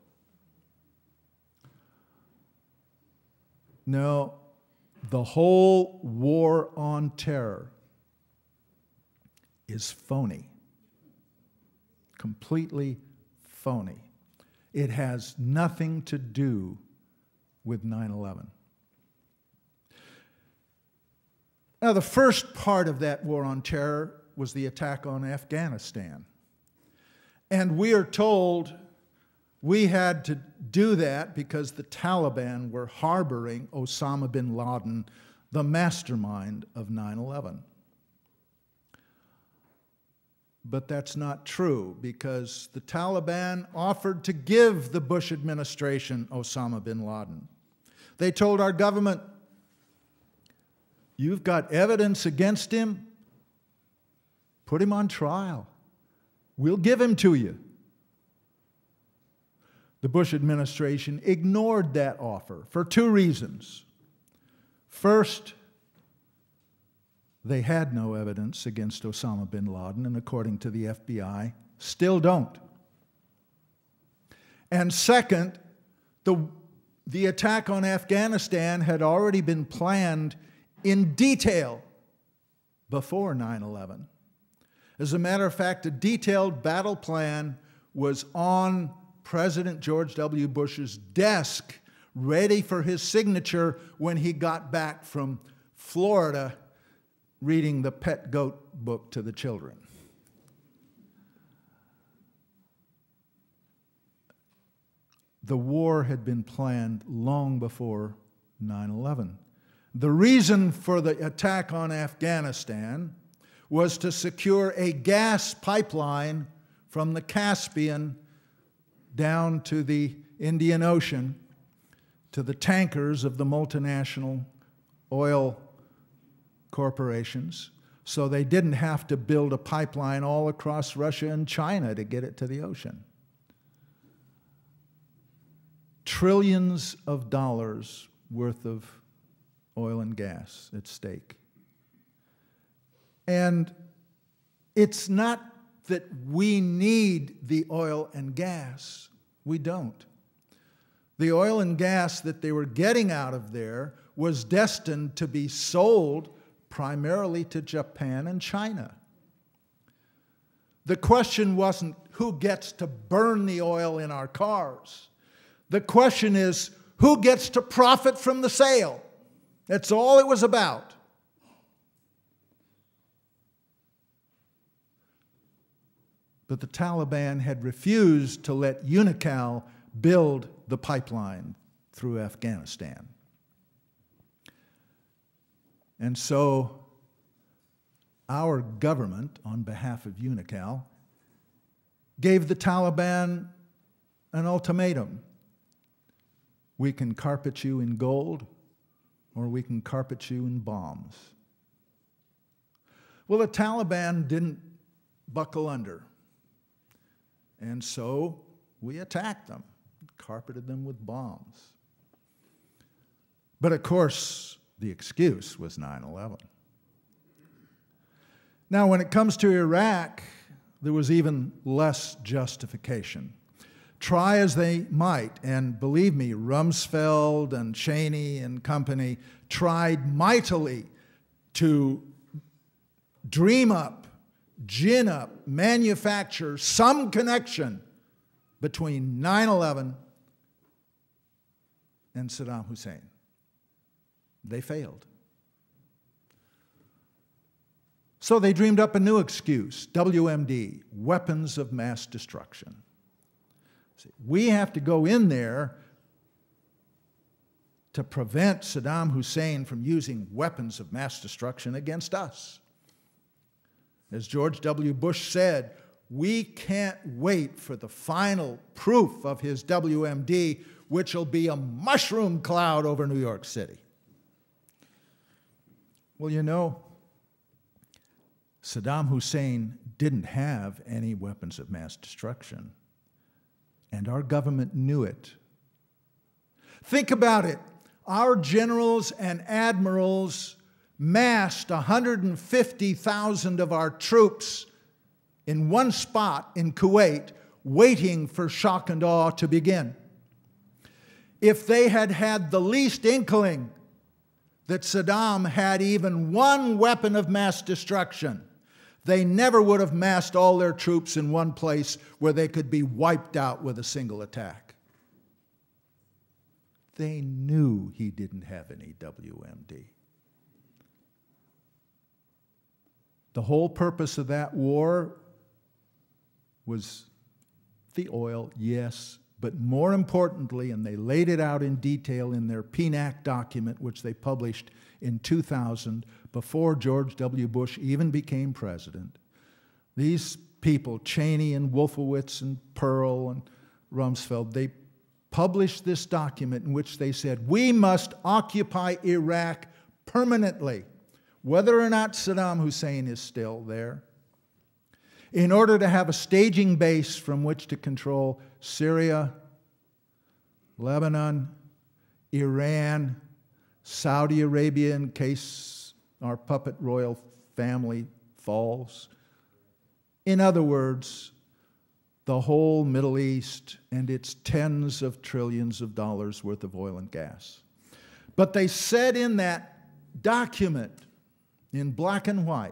No, the whole war on terror is phony. Completely phony. It has nothing to do with nine eleven. Now, the first part of that war on terror was the attack on Afghanistan. And we are told we had to do that because the Taliban were harboring Osama bin Laden, the mastermind of nine eleven. But that's not true, because the Taliban offered to give the Bush administration Osama bin Laden. They told our government, you've got evidence against him, put him on trial. We'll give him to you. The Bush administration ignored that offer for two reasons. First, they had no evidence against Osama bin Laden, and according to the F B I, still don't. And second, the, the attack on Afghanistan had already been planned in detail before nine eleven. As a matter of fact, a detailed battle plan was on President George W. Bush's desk, ready for his signature when he got back from Florida reading the Pet Goat book to the children. the war had been planned long before nine eleven. The reason for the attack on Afghanistan was to secure a gas pipeline from the Caspian down to the Indian Ocean to the tankers of the multinational oil corporations, so they didn't have to build a pipeline all across Russia and China to get it to the ocean. Trillions of dollars worth of oil and gas at stake. And it's not that we need the oil and gas. We don't. The oil and gas that they were getting out of there was destined to be sold primarily to Japan and China. The question wasn't who gets to burn the oil in our cars. The question is who gets to profit from the sale. That's all it was about. But the Taliban had refused to let Unocal build the pipeline through Afghanistan. And so our government, on behalf of Unocal, gave the Taliban an ultimatum. We can carpet you in gold, or we can carpet you in bombs. Well, the Taliban didn't buckle under. And so we attacked them, carpeted them with bombs. But of course, the excuse was nine eleven. Now, when it comes to Iraq, there was even less justification. Try as they might, and believe me, Rumsfeld and Cheney and company tried mightily to dream up, gin up, manufacture some connection between nine eleven and Saddam Hussein. They failed. So they dreamed up a new excuse, W M D, weapons of mass destruction. We have to go in there to prevent Saddam Hussein from using weapons of mass destruction against us. As George W. Bush said, we can't wait for the final proof of his W M D, which will be a mushroom cloud over New York City. Well, you know, Saddam Hussein didn't have any weapons of mass destruction, and our government knew it. Think about it. Our generals and admirals massed one hundred fifty thousand of our troops in one spot in Kuwait, waiting for shock and awe to begin. If they had had the least inkling that Saddam had even one weapon of mass destruction, they never would have massed all their troops in one place where they could be wiped out with a single attack. They knew he didn't have any W M D. The whole purpose of that war was the oil, yes, but more importantly, and they laid it out in detail in their P N A C document, which they published in two thousand, before George W. Bush even became president. These people, Cheney and Wolfowitz and Pearl and Rumsfeld, they published this document in which they said, we must occupy Iraq permanently, whether or not Saddam Hussein is still there, in order to have a staging base from which to control Syria, Lebanon, Iran, Saudi Arabia in case our puppet royal family falls. In other words, the whole Middle East and its tens of trillions of dollars worth of oil and gas. But they said in that document, in black and white,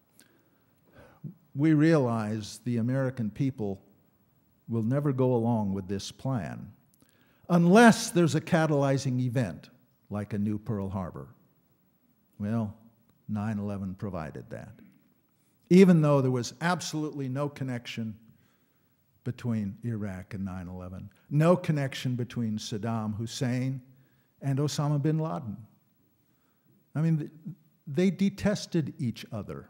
we realize the American people will never go along with this plan unless there's a catalyzing event like a new Pearl Harbor. Well, nine eleven provided that. Even though there was absolutely no connection between Iraq and nine eleven. No connection between Saddam Hussein and Osama bin Laden. I mean, they detested each other.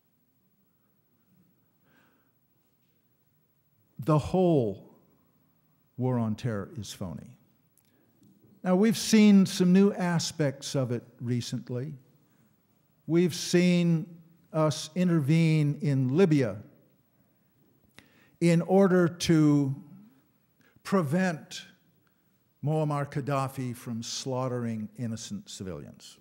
The whole war on terror is phony. Now, we've seen some new aspects of it recently. We've seen us intervene in Libya in order to prevent Muammar Gaddafi from slaughtering innocent civilians.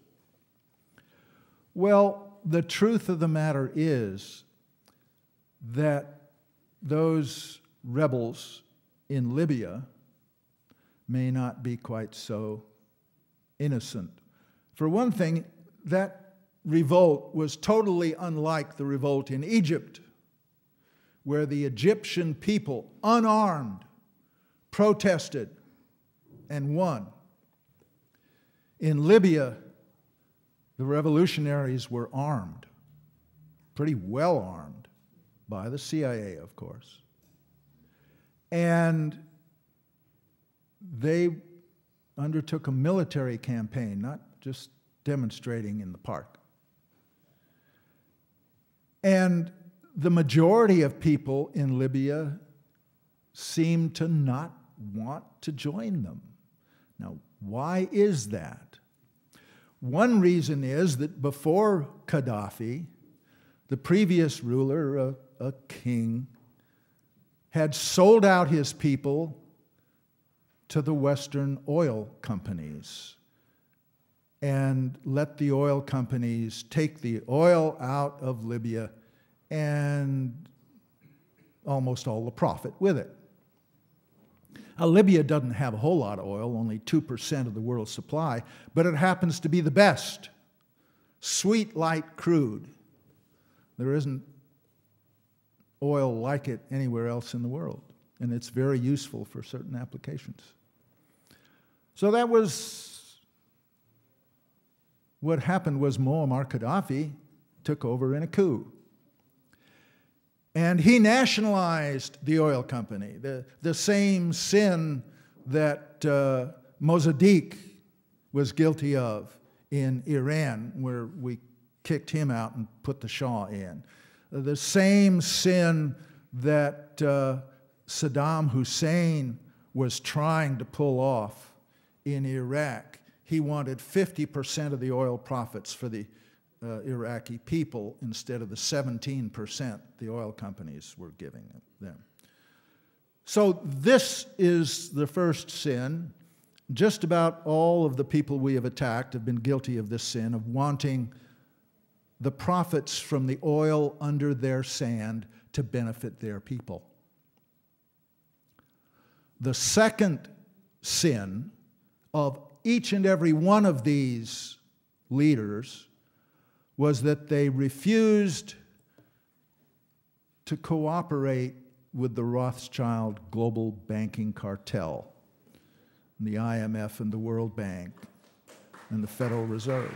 Well, the truth of the matter is that those rebels in Libya may not be quite so innocent. For one thing, that revolt was totally unlike the revolt in Egypt, where the Egyptian people, unarmed, protested and won. In Libya, the revolutionaries were armed, pretty well armed, by the C I A, of course. And they undertook a military campaign, not just demonstrating in the park. And the majority of people in Libya seem to not want to join them. Now, why is that? One reason is that before Gaddafi, the previous ruler, a, a king, had sold out his people to the Western oil companies and let the oil companies take the oil out of Libya and almost all the profit with it. Now, Libya doesn't have a whole lot of oil, only two percent of the world's supply, but it happens to be the best. Sweet, light crude. There isn't oil like it anywhere else in the world, and it's very useful for certain applications. So that was what happened. Was Muammar Gaddafi took over in a coup. And he nationalized the oil company, the, the same sin that uh, Mossadegh was guilty of in Iran, where we kicked him out and put the Shah in. The same sin that uh, Saddam Hussein was trying to pull off in Iraq. He wanted fifty percent of the oil profits for the uh, Iraqi people instead of the seventeen percent the oil companies were giving them. So this is the first sin. Just about all of the people we have attacked have been guilty of this sin of wanting the profits from the oil under their sand to benefit their people. The second sin of each and every one of these leaders was that they refused to cooperate with the Rothschild global banking cartel, and the I M F and the World Bank and the Federal Reserve.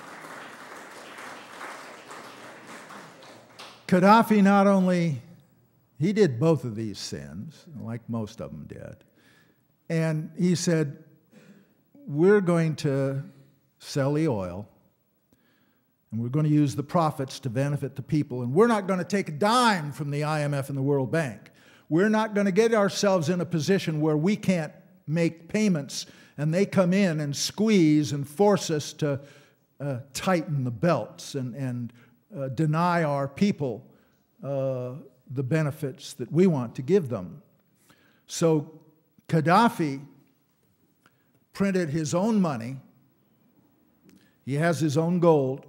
Gaddafi not only, he did both of these sins, like most of them did, and he said, we're going to sell the oil, and we're going to use the profits to benefit the people, and we're not going to take a dime from the I M F and the World Bank. We're not going to get ourselves in a position where we can't make payments, and they come in and squeeze and force us to uh, tighten the belts and, and uh, deny our people uh, the benefits that we want to give them. So Gaddafi printed his own money. He has his own gold.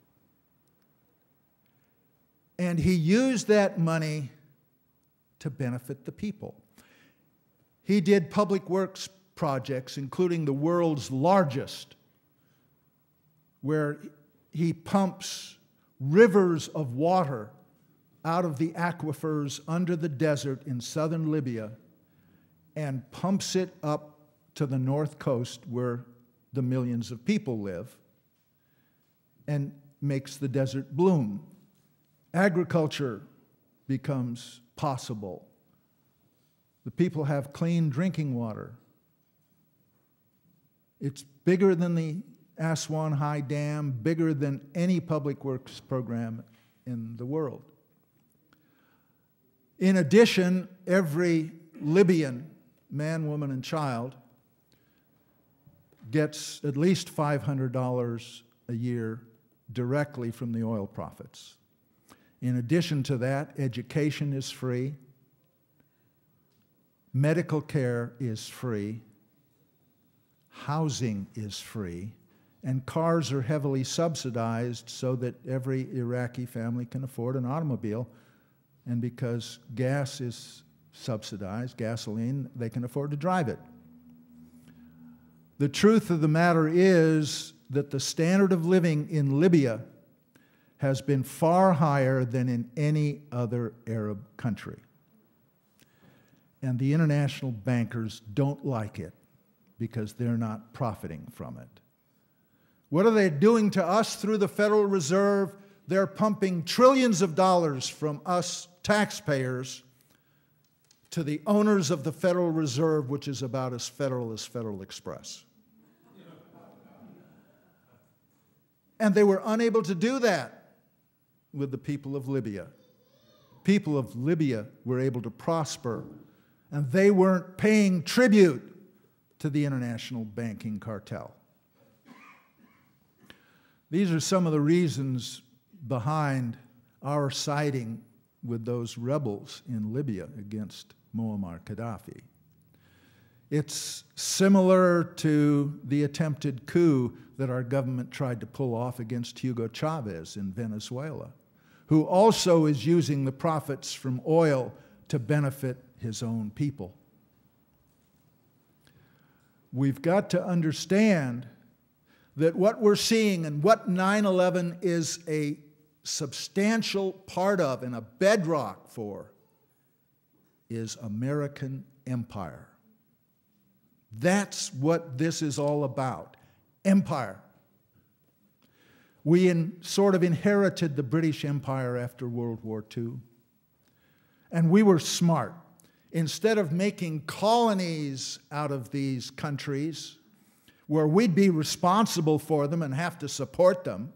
And he used that money to benefit the people. He did public works projects, including the world's largest, where he pumps rivers of water out of the aquifers under the desert in southern Libya and pumps it up to the north coast where the millions of people live and makes the desert bloom. Agriculture becomes possible. The people have clean drinking water. It's bigger than the Aswan High Dam, bigger than any public works program in the world. In addition, every Libyan man, woman, and child gets at least five hundred dollars a year directly from the oil profits. In addition to that, education is free, medical care is free, housing is free, and cars are heavily subsidized so that every Iraqi family can afford an automobile. And because gas is subsidized, gasoline, they can afford to drive it. The truth of the matter is that the standard of living in Libya has been far higher than in any other Arab country. And the international bankers don't like it because they're not profiting from it. What are they doing to us through the Federal Reserve? They're pumping trillions of dollars from us taxpayers to the owners of the Federal Reserve, which is about as federal as Federal Express. And they were unable to do that with the people of Libya. People of Libya were able to prosper, and they weren't paying tribute to the international banking cartel. These are some of the reasons behind our siding with those rebels in Libya against Muammar Gaddafi. It's similar to the attempted coup that our government tried to pull off against Hugo Chavez in Venezuela, who also is using the profits from oil to benefit his own people. We've got to understand that what we're seeing and what nine eleven is a substantial part of and a bedrock for is American empire. That's what this is all about, empire. We in, sort of inherited the British Empire after World War Two, and we were smart. Instead of making colonies out of these countries where we'd be responsible for them and have to support them,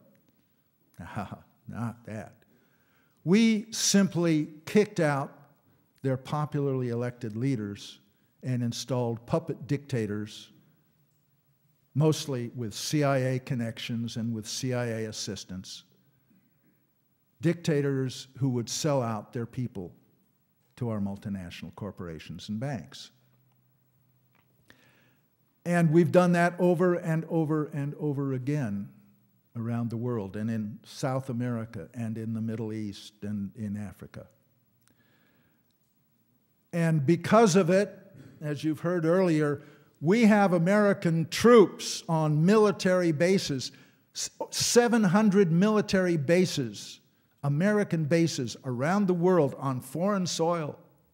not that. We simply kicked out their popularly elected leaders and installed puppet dictators, mostly with C I A connections and with C I A assistance, dictators who would sell out their people to our multinational corporations and banks. And we've done that over and over and over again around the world, and in South America, and in the Middle East, and in Africa. And because of it, as you've heard earlier, we have American troops on military bases, seven hundred military bases, American bases around the world on foreign soil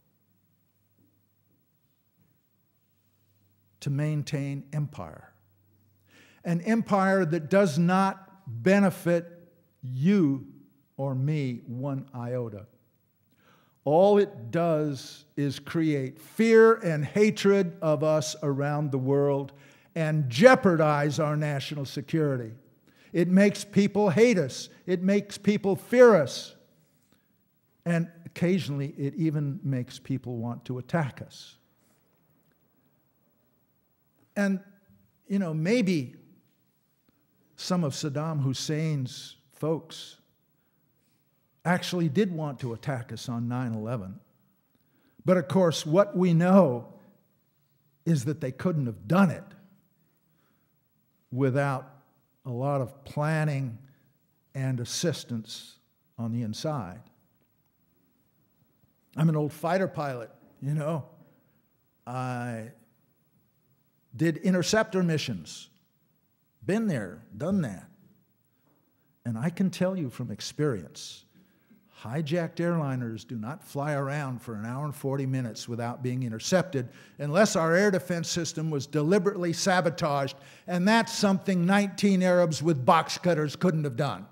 to maintain empire. An empire that does not benefit you or me one iota. All it does is create fear and hatred of us around the world and jeopardize our national security. It makes people hate us. It makes people fear us. And occasionally, it even makes people want to attack us. And, you know, maybe some of Saddam Hussein's folks actually did want to attack us on nine eleven. But of course, what we know is that they couldn't have done it without a lot of planning and assistance on the inside. I'm an old fighter pilot, you know. I did interceptor missions. Been there, done that. And I can tell you from experience, hijacked airliners do not fly around for an hour and forty minutes without being intercepted unless our air defense system was deliberately sabotaged, and that's something nineteen Arabs with box cutters couldn't have done.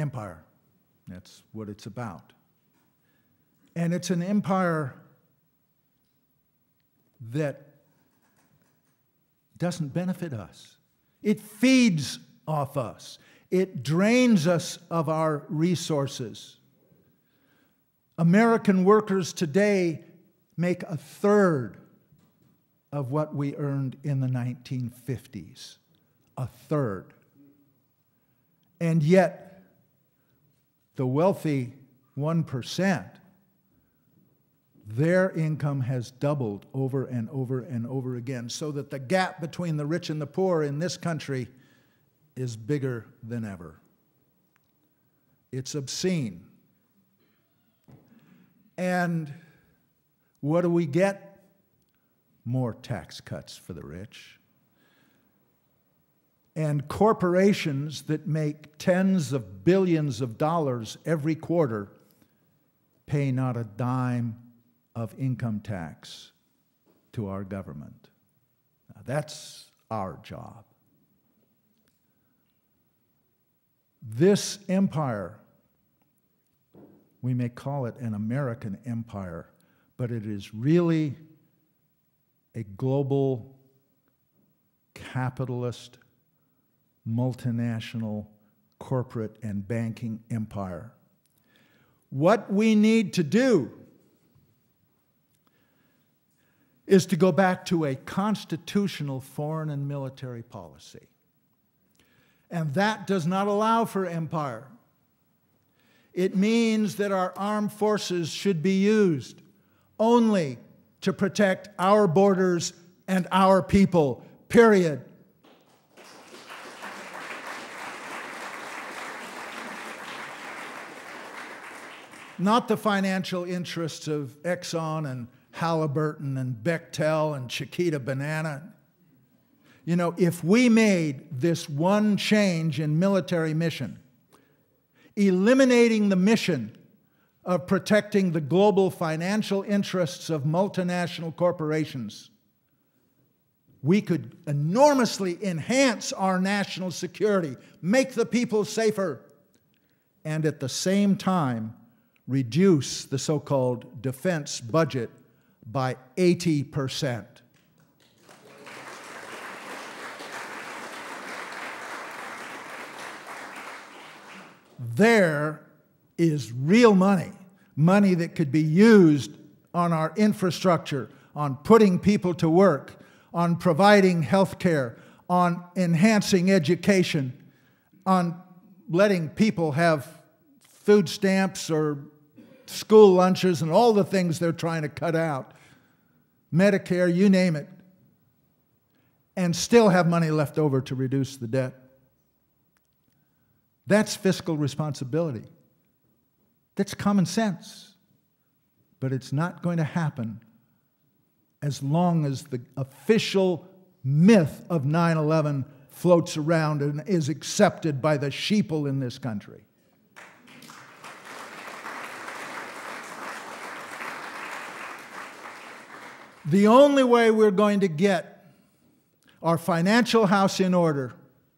empire. That's what it's about. And it's an empire that doesn't benefit us. It feeds off us. It drains us of our resources. American workers today make a third of what we earned in the nineteen fifties. A third. And yet, the wealthy one percent, their income has doubled over and over and over again, so that the gap between the rich and the poor in this country is bigger than ever. It's obscene. And what do we get? More tax cuts for the rich. And corporations that make tens of billions of dollars every quarter pay not a dime of income tax to our government. Now, that's our job. This empire, we may call it an American empire, but it is really a global, capitalist, multinational, corporate, and banking empire. What we need to do is to go back to a constitutional foreign and military policy. And that does not allow for empire. It means that our armed forces should be used only to protect our borders and our people, period. Not the financial interests of Exxon and Halliburton and Bechtel and Chiquita Banana. You know, if we made this one change in military mission, eliminating the mission of protecting the global financial interests of multinational corporations, we could enormously enhance our national security, make the people safer, and at the same time reduce the so-called defense budget by eighty percent. There is real money, money that could be used on our infrastructure, on putting people to work, on providing health care, on enhancing education, on letting people have food stamps or school lunches and all the things they're trying to cut out, Medicare, you name it, and still have money left over to reduce the debt. That's fiscal responsibility. That's common sense. But it's not going to happen as long as the official myth of nine eleven floats around and is accepted by the sheeple in this country. The only way we're going to get our financial house in order,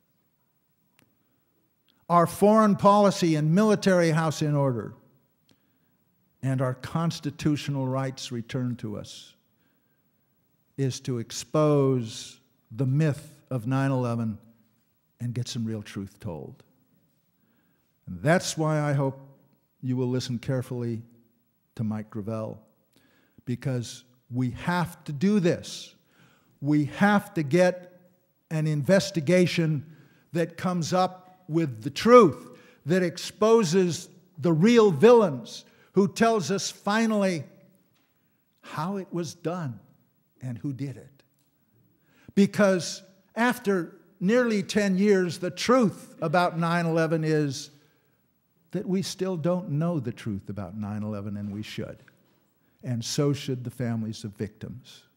our foreign policy and military house in order, and our constitutional rights returned to us is to expose the myth of nine eleven and get some real truth told. And that's why I hope you will listen carefully to Mike Gravel, because we have to do this. We have to get an investigation that comes up with the truth, that exposes the real villains, who tells us finally how it was done and who did it. Because after nearly ten years, the truth about nine eleven is that we still don't know the truth about nine eleven, and we should. And so should the families of victims.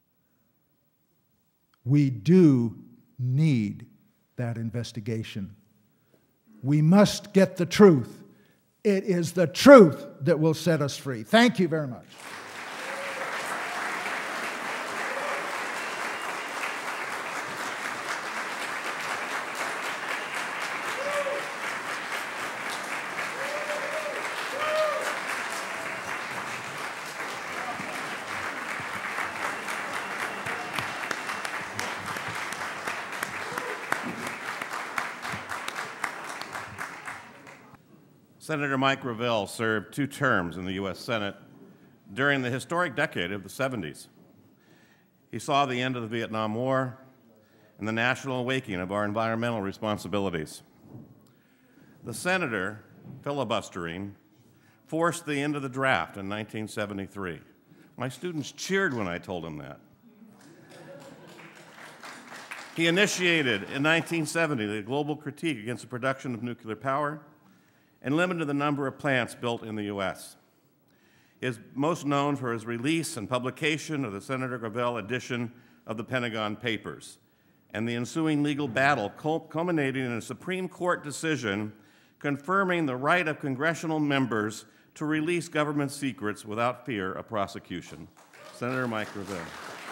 We do need that investigation. We must get the truth. It is the truth that will set us free. Thank you very much. Senator Mike Gravel served two terms in the U S Senate during the historic decade of the seventies. He saw the end of the Vietnam War and the national awakening of our environmental responsibilities. The senator, filibustering, forced the end of the draft in nineteen seventy-three. My students cheered when I told him that. He initiated in nineteen seventy the global critique against the production of nuclear power and limited the number of plants built in the U S. He is most known for his release and publication of the Senator Gravel edition of the Pentagon Papers and the ensuing legal battle culminating in a Supreme Court decision confirming the right of congressional members to release government secrets without fear of prosecution. Senator Mike Gravel.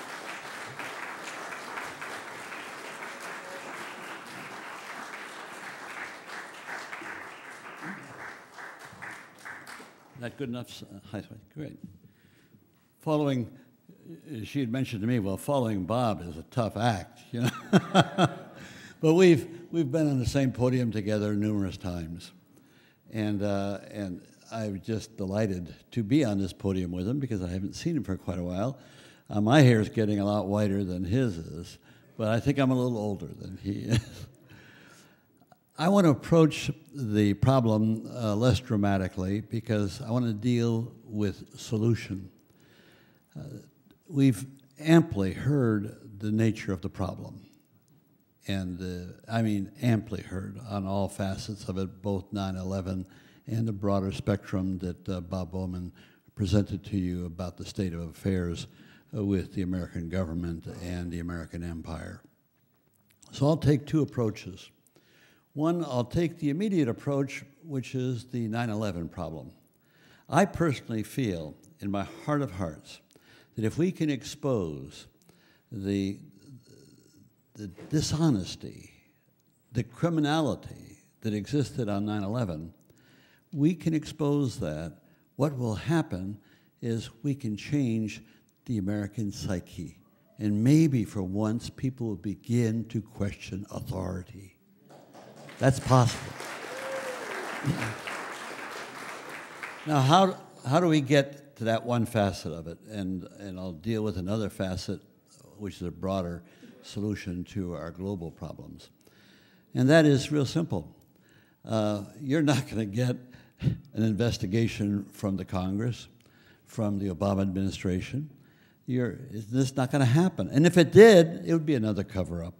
That good enough? Uh, great. Following, she had mentioned to me, well, following Bob is a tough act, you know. But we've we've been on the same podium together numerous times, and uh, and I'm just delighted to be on this podium with him because I haven't seen him for quite a while. Uh, my hair is getting a lot whiter than his is, but I think I'm a little older than he is. I want to approach the problem uh, less dramatically because I want to deal with solution. Uh, we've amply heard the nature of the problem, and uh, I mean amply heard on all facets of it, both nine eleven and the broader spectrum that uh, Bob Bowman presented to you about the state of affairs uh, with the American government and the American empire. So I'll take two approaches. One, I'll take the immediate approach, which is the nine eleven problem. I personally feel, in my heart of hearts, that if we can expose the, the dishonesty, the criminality that existed on nine eleven, we can expose that. What will happen is we can change the American psyche. And maybe for once, people will begin to question authority. That's possible. Now, how, how do we get to that one facet of it? And, and I'll deal with another facet, which is a broader solution to our global problems. And that is real simple. Uh, you're not going to get an investigation from the Congress, from the Obama administration. You're, this is not going to happen. And if it did, it would be another cover-up.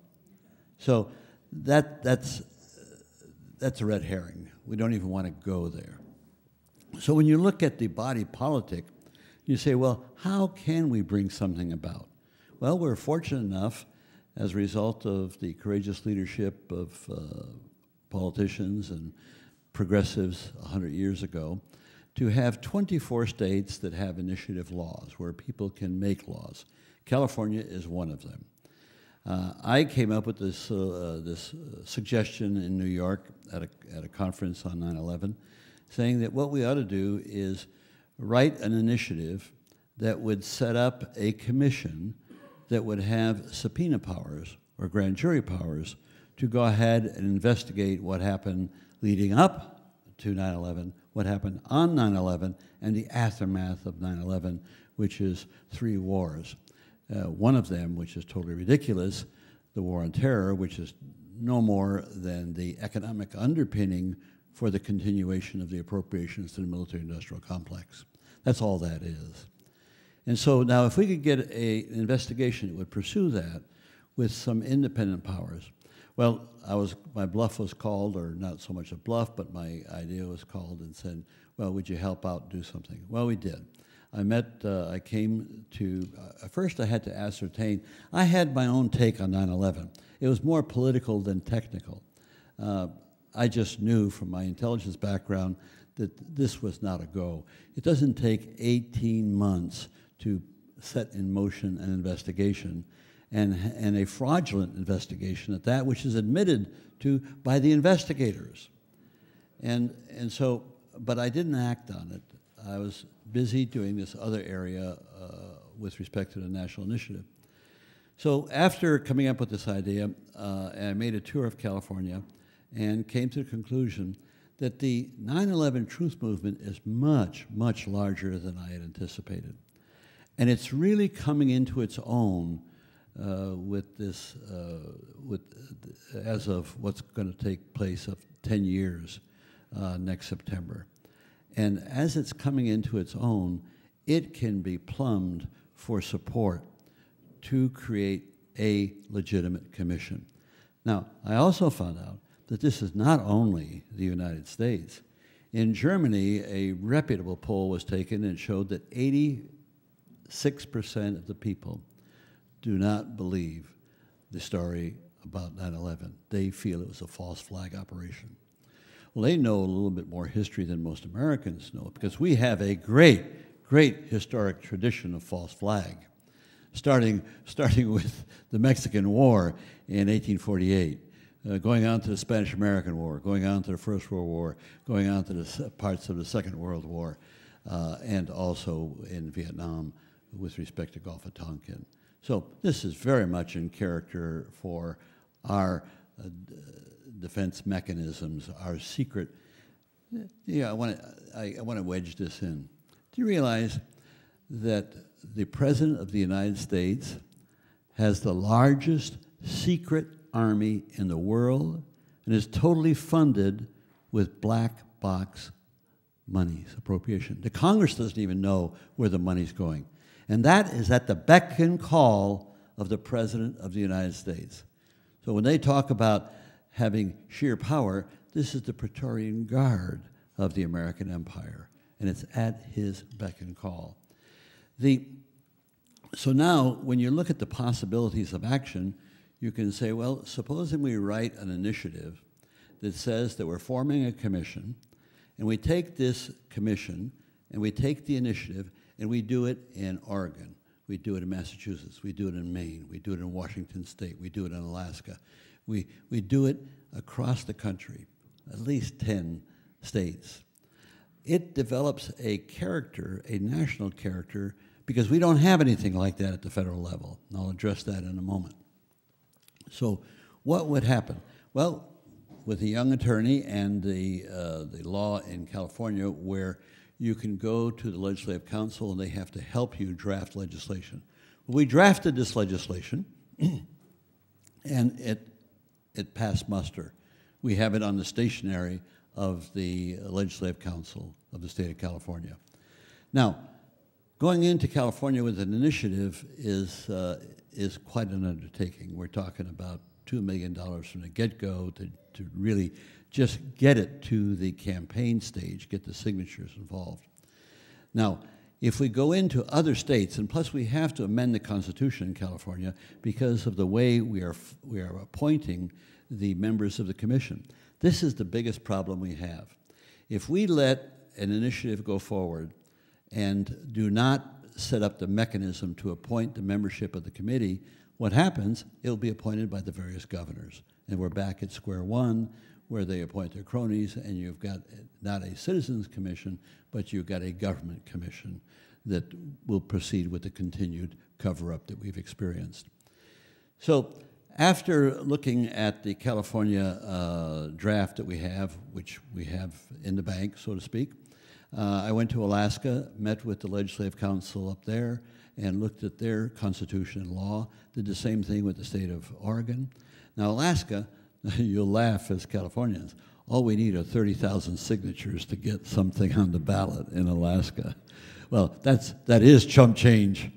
So that, that's... That's a red herring. We don't even want to go there. So when you look at the body politic, you say, well, how can we bring something about? Well, we're fortunate enough, as a result of the courageous leadership of uh, politicians and progressives one hundred years ago, to have twenty-four states that have initiative laws where people can make laws. California is one of them. Uh, I came up with this, uh, this uh, suggestion in New York at a, at a conference on nine eleven, saying that what we ought to do is write an initiative that would set up a commission that would have subpoena powers or grand jury powers to go ahead and investigate what happened leading up to nine eleven, what happened on nine eleven, and the aftermath of nine eleven, which is three wars. Uh, one of them, which is totally ridiculous, the war on terror, which is no more than the economic underpinning for the continuation of the appropriations to the military-industrial complex. That's all that is. And so now if we could get a, an investigation that would pursue that with some independent powers, well, I was, my bluff was called, or not so much a bluff, but my idea was called and said, well, would you help out do something? Well, we did. I met, uh, I came to, uh, first I had to ascertain, I had my own take on nine eleven. It was more political than technical. Uh, I just knew from my intelligence background that this was not a go. It doesn't take eighteen months to set in motion an investigation, and, and a fraudulent investigation at that, which is admitted to by the investigators. And, and so, but I didn't act on it. I was busy doing this other area uh, with respect to the national initiative. So after coming up with this idea, uh, I made a tour of California and came to the conclusion that the nine eleven Truth Movement is much, much larger than I had anticipated. And it's really coming into its own uh, with this, uh, with, uh, as of what's going to take place of ten years uh, next September. And as it's coming into its own, it can be plumbed for support to create a legitimate commission. Now, I also found out that this is not only the United States. In Germany, a reputable poll was taken and showed that eighty-six percent of the people do not believe the story about nine eleven. They feel it was a false flag operation. Well, they know a little bit more history than most Americans know, because we have a great, great historic tradition of false flag, starting, starting with the Mexican War in eighteen forty-eight, uh, going on to the Spanish-American War, going on to the First World War, going on to the parts of the Second World War, uh, and also in Vietnam with respect to Gulf of Tonkin. So this is very much in character for our uh, defense mechanisms, our secret. Yeah, I want to I, I want to wedge this in. Do you realize that the President of the United States has the largest secret army in the world and is totally funded with black box monies, appropriation? The Congress doesn't even know where the money's going. And that is at the beck and call of the President of the United States. So when they talk about having sheer power, this is the Praetorian Guard of the American Empire, and it's at his beck and call. The, so now, when you look at the possibilities of action, you can say, well, supposing we write an initiative that says that we're forming a commission, and we take this commission, and we take the initiative, and we do it in Oregon, we do it in Massachusetts, we do it in Maine, we do it in Washington State, we do it in Alaska. We, we do it across the country, at least ten states. It develops a character, a national character, because we don't have anything like that at the federal level. And I'll address that in a moment. So what would happen? Well, with a young attorney and the, uh, the law in California where you can go to the Legislative Council and they have to help you draft legislation. Well, we drafted this legislation and it It passed muster. We have it on the stationery of the Legislative Council of the state of California. Now, going into California with an initiative is, uh, is quite an undertaking. We're talking about two million dollars from the get-go to, to really just get it to the campaign stage, get the signatures involved. Now, if we go into other states, and plus we have to amend the Constitution in California because of the way we are, we are appointing the members of the commission. This is the biggest problem we have. If we let an initiative go forward and do not set up the mechanism to appoint the membership of the committee, what happens, it'll be appointed by the various governors. And we're back at square one, where they appoint their cronies, and you've got not a citizens commission, but you've got a government commission that will proceed with the continued cover-up that we've experienced. So after looking at the California uh, draft that we have, which we have in the bank, so to speak, uh, I went to Alaska, met with the Legislative Council up there, and looked at their constitution and law, did the same thing with the state of Oregon. Now, Alaska, you'll laugh as Californians, all we need are thirty thousand signatures to get something on the ballot in Alaska. Well, that's, that is chump change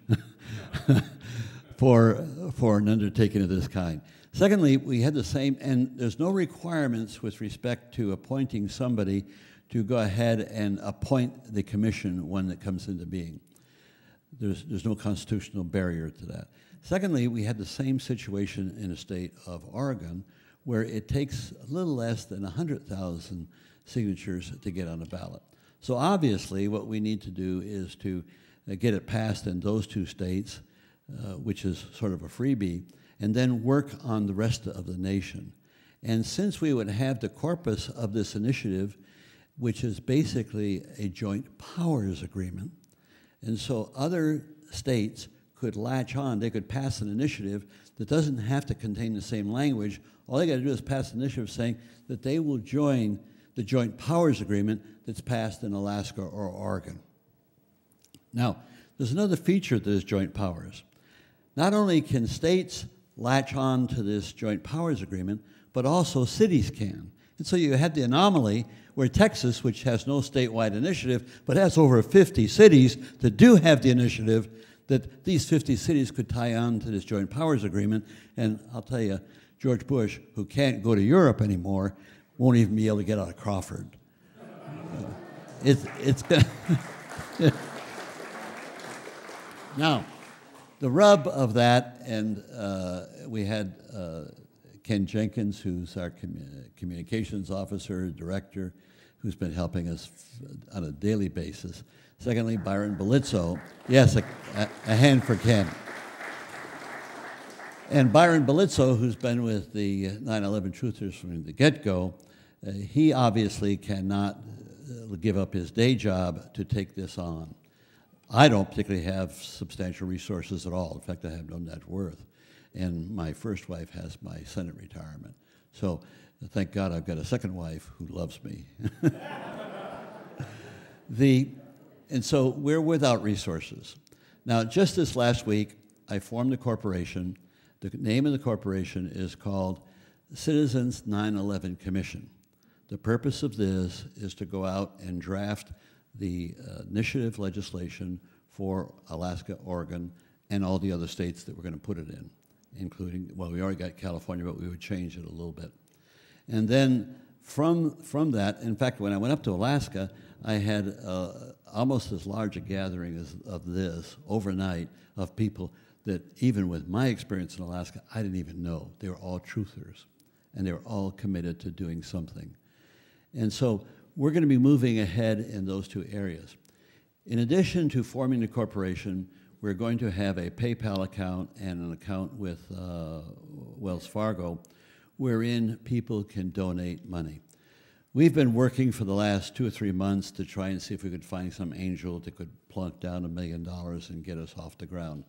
for, for an undertaking of this kind. Secondly, we had the same, and there's no requirements with respect to appointing somebody to go ahead and appoint the commission when it comes into being. There's, there's no constitutional barrier to that. Secondly, we had the same situation in the state of Oregon, where it takes a little less than one hundred thousand signatures to get on a ballot. So obviously, what we need to do is to uh, get it passed in those two states, uh, which is sort of a freebie, and then work on the rest of the nation. And since we would have the corpus of this initiative, which is basically a joint powers agreement, and so other states could latch on, they could pass an initiative that doesn't have to contain the same language. All they got to do is pass an initiative saying that they will join the Joint Powers Agreement that's passed in Alaska or Oregon. Now, there's another feature to this joint powers. Not only can states latch on to this Joint Powers Agreement, but also cities can. And so you had the anomaly where Texas, which has no statewide initiative, but has over fifty cities that do have the initiative, that these fifty cities could tie on to this Joint Powers Agreement. And I'll tell you, George Bush, who can't go to Europe anymore, won't even be able to get out of Crawford. Uh, it's, it's Now, the rub of that, and uh, we had uh, Ken Jenkins, who's our commu communications officer, director, who's been helping us on a daily basis. Secondly, Byron Belizzo. Yes, a, a, a hand for Ken. And Byron Belizzo, who's been with the nine eleven Truthers from the get-go, uh, he obviously cannot uh, give up his day job to take this on. I don't particularly have substantial resources at all. In fact, I have no net worth. And my first wife has my Senate retirement. So thank God I've got a second wife who loves me. the, and so we're without resources. Now, just this last week, I formed a corporation. The name of the corporation is called Citizens nine eleven Commission. The purpose of this is to go out and draft the uh, initiative legislation for Alaska, Oregon, and all the other states that we're going to put it in, including, well, we already got California, but we would change it a little bit. And then from, from that, in fact, when I went up to Alaska, I had uh, almost as large a gathering as, of this overnight of people that, even with my experience in Alaska, I didn't even know. They were all truthers, and they were all committed to doing something. And so we're going to be moving ahead in those two areas. In addition to forming the corporation, we're going to have a PayPal account and an account with uh, Wells Fargo wherein people can donate money. We've been working for the last two or three months to try and see if we could find some angel that could plunk down a million dollars and get us off the ground.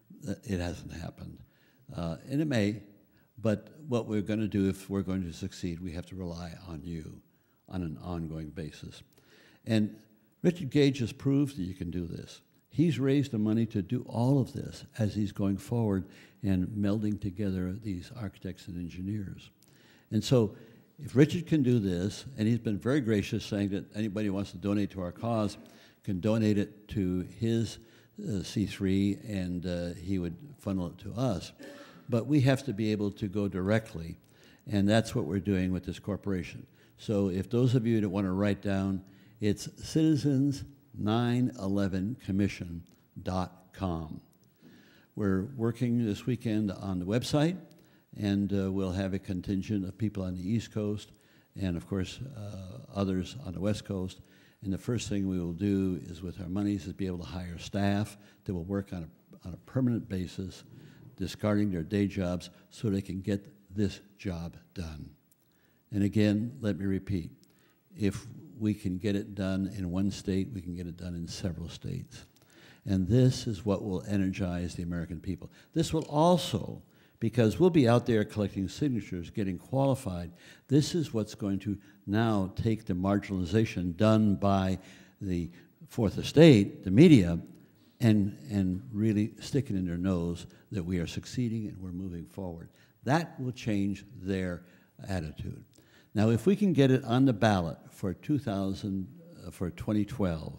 It hasn't happened. Uh, and it may, but what we're going to do if we're going to succeed, we have to rely on you on an ongoing basis. And Richard Gage has proved that you can do this. He's raised the money to do all of this as he's going forward and melding together these architects and engineers. And so if Richard can do this, and he's been very gracious saying that anybody who wants to donate to our cause can donate it to his uh, C three, and uh, he would funnel it to us. But we have to be able to go directly, and that's what we're doing with this corporation. So if those of you that want to write down, it's citizens nine eleven commission dot com. We're working this weekend on the website, and uh, we'll have a contingent of people on the East Coast and, of course, uh, others on the West Coast. And the first thing we will do is, with our monies, is be able to hire staff that will work on a, on a permanent basis, discarding their day jobs so they can get this job done. And again, let me repeat, if we can get it done in one state, we can get it done in several states. And this is what will energize the American people. This will also, because we'll be out there collecting signatures, getting qualified, this is what's going to now take the marginalization done by the Fourth Estate, the media, and, and really stick it in their nose that we are succeeding and we're moving forward. That will change their attitude. Now, if we can get it on the ballot for two thousand, uh, for twenty twelve,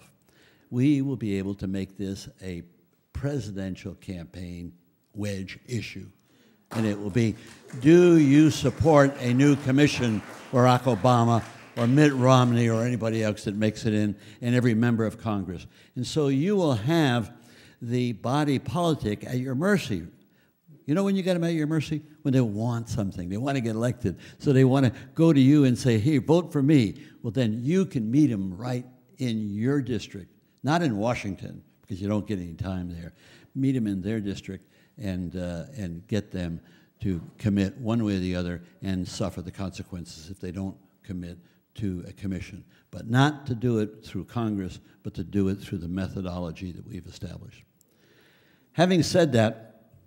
we will be able to make this a presidential campaign wedge issue. And it will be, do you support a new commission, Barack Obama, or Mitt Romney, or anybody else that makes it in, and every member of Congress? And so you will have the body politic at your mercy. You know when you got them at your mercy? When they want something. They want to get elected. So they want to go to you and say, hey, vote for me. Well, then you can meet them right in your district. Not in Washington, because you don't get any time there. Meet them in their district and, uh, and get them to commit one way or the other and suffer the consequences if they don't commit to a commission. But not to do it through Congress, but to do it through the methodology that we've established. Having said that,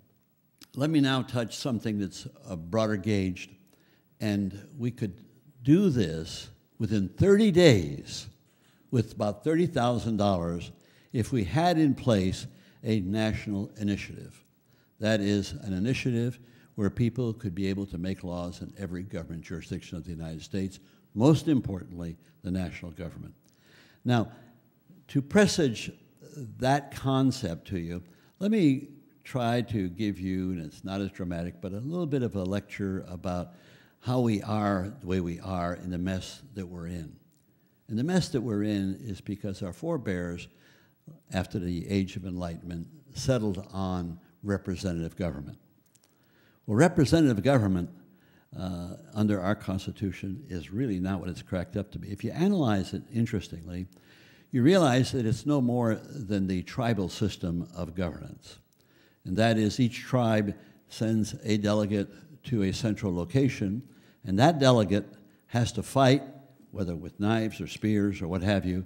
let me now touch something that's a broader gauged, and we could do this within thirty days with about thirty thousand dollars if we had in place a national initiative. That is an initiative where people could be able to make laws in every government jurisdiction of the United States, most importantly, the national government. Now, to presage that concept to you, let me try to give you, and it's not as dramatic, but a little bit of a lecture about how we are the way we are in the mess that we're in. And the mess that we're in is because our forebears, after the Age of Enlightenment, settled on representative government. Well, representative government uh, under our Constitution is really not what it's cracked up to be. If you analyze it interestingly, you realize that it's no more than the tribal system of governance. And that is, each tribe sends a delegate to a central location, and that delegate has to fight, whether with knives or spears or what have you,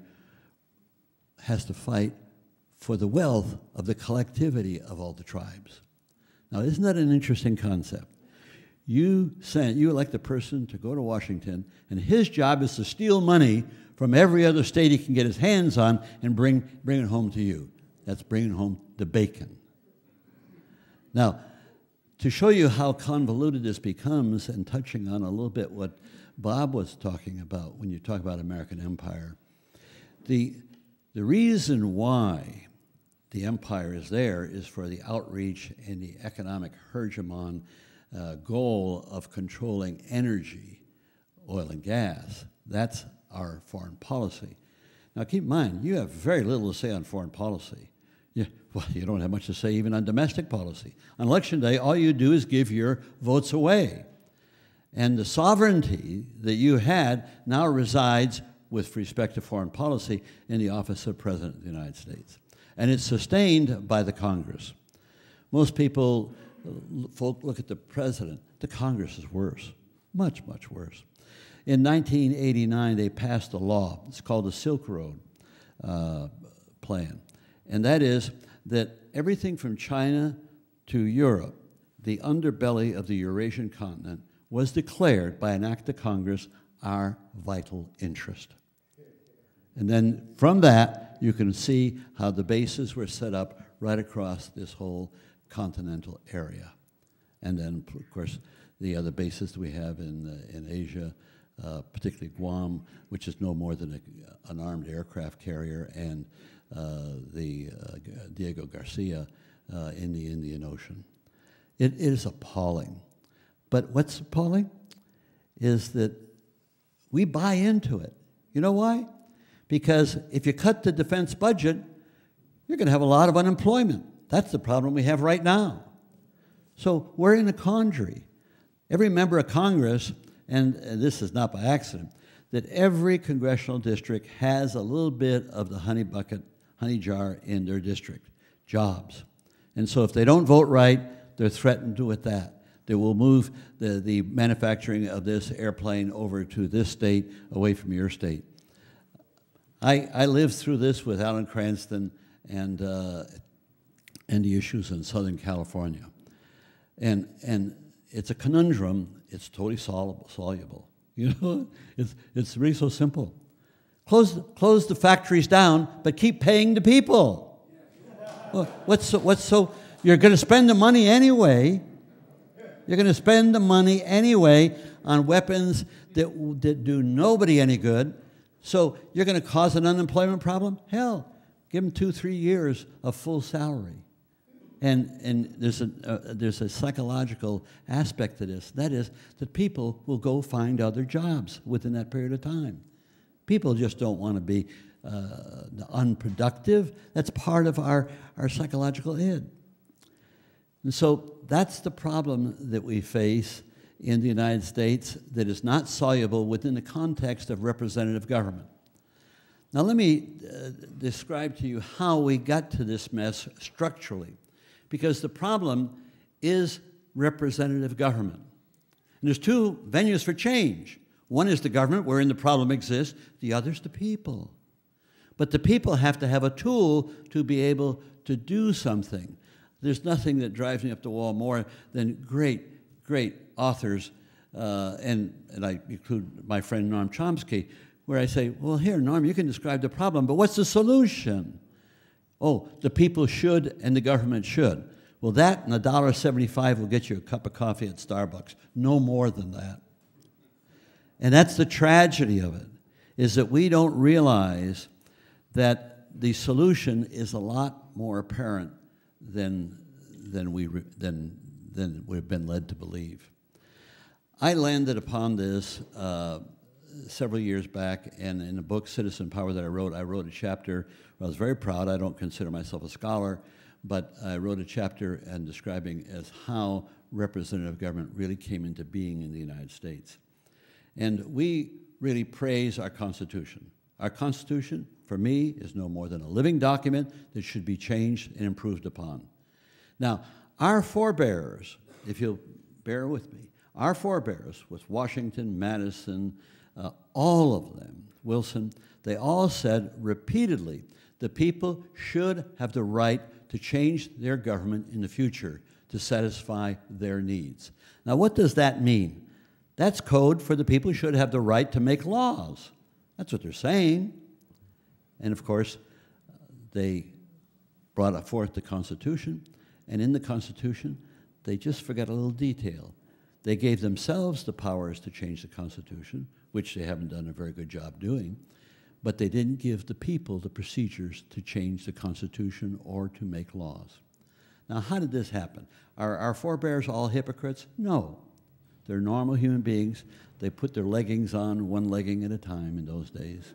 has to fight for the wealth of the collectivity of all the tribes. Now, isn't that an interesting concept? You send, you elect a person to go to Washington, and his job is to steal money from every other state he can get his hands on and bring, bring it home to you. That's bringing home the bacon. Now, to show you how convoluted this becomes, and touching on a little bit what Bob was talking about when you talk about American empire, the, the reason why the empire is there is for the outreach and the economic hegemon uh, goal of controlling energy, oil and gas. That's our foreign policy. Now, keep in mind, you have very little to say on foreign policy. You, well, you don't have much to say even on domestic policy. On election day, all you do is give your votes away. And the sovereignty that you had now resides, with respect to foreign policy, in the office of President of the United States. And it's sustained by the Congress. Most people folk look at the president. The Congress is worse, much, much worse. In nineteen eighty-nine, they passed a law. It's called the Silk Road uh, Plan. And that is that everything from China to Europe, the underbelly of the Eurasian continent, was declared by an act of Congress our vital interest. And then from that, you can see how the bases were set up right across this whole continental area. And then, of course, the other bases we have in, uh, in Asia, uh, particularly Guam, which is no more than a, an armed aircraft carrier, and uh, the uh, Diego Garcia uh, in the Indian Ocean. It, it is appalling. But what's appalling is that we buy into it. You know why? Because if you cut the defense budget, you're going to have a lot of unemployment. That's the problem we have right now. So we're in a quandary. Every member of Congress, and this is not by accident, that every congressional district has a little bit of the honey bucket, honey jar in their district, jobs. And so if they don't vote right, they're threatened with that. They will move the, the manufacturing of this airplane over to this state, away from your state. I, I lived through this with Alan Cranston and, uh, and the issues in Southern California. And, and it's a conundrum. It's totally soluble, soluble. You know, it's, it's really so simple. Close, close the factories down, but keep paying the people. Well, what's so, what's so, you're going to spend the money anyway. You're going to spend the money anyway on weapons that, that do nobody any good. So you're going to cause an unemployment problem? Hell, give them two, three years of full salary. And, and there's, a, uh, there's a psychological aspect to this. That is that people will go find other jobs within that period of time. People just don't want to be uh, unproductive. That's part of our, our psychological id. And so that's the problem that we face in the United States that is not soluble within the context of representative government. Now let me uh, describe to you how we got to this mess structurally, because the problem is representative government. And there's two venues for change. One is the government, wherein the problem exists. The other is the people. But the people have to have a tool to be able to do something. There's nothing that drives me up the wall more than great, great authors uh, and, and I include my friend Norm Chomsky, where I say, well, here, Norm, you can describe the problem, but what's the solution? Oh, the people should and the government should. Well, that and a dollar seventy-five will get you a cup of coffee at Starbucks. No more than that. And that's the tragedy of it, is that we don't realize that the solution is a lot more apparent than, than, we, than, than we've been led to believe. I landed upon this uh, several years back, and in the book Citizen Power that I wrote, I wrote a chapter where I was very proud. I don't consider myself a scholar, but I wrote a chapter and describing as how representative government really came into being in the United States. And we really praise our Constitution. Our Constitution, for me, is no more than a living document that should be changed and improved upon. Now, our forebears, if you'll bear with me, our forebears with Washington, Madison, uh, all of them, Wilson, they all said repeatedly the people should have the right to change their government in the future to satisfy their needs. Now, what does that mean? That's code for the people should have the right to make laws. That's what they're saying. And of course, they brought forth the Constitution, and in the Constitution, they just forgot a little detail. They gave themselves the powers to change the Constitution, which they haven't done a very good job doing, but they didn't give the people the procedures to change the Constitution or to make laws. Now, how did this happen? Are our forebears all hypocrites? No. They're normal human beings. They put their leggings on one legging at a time in those days.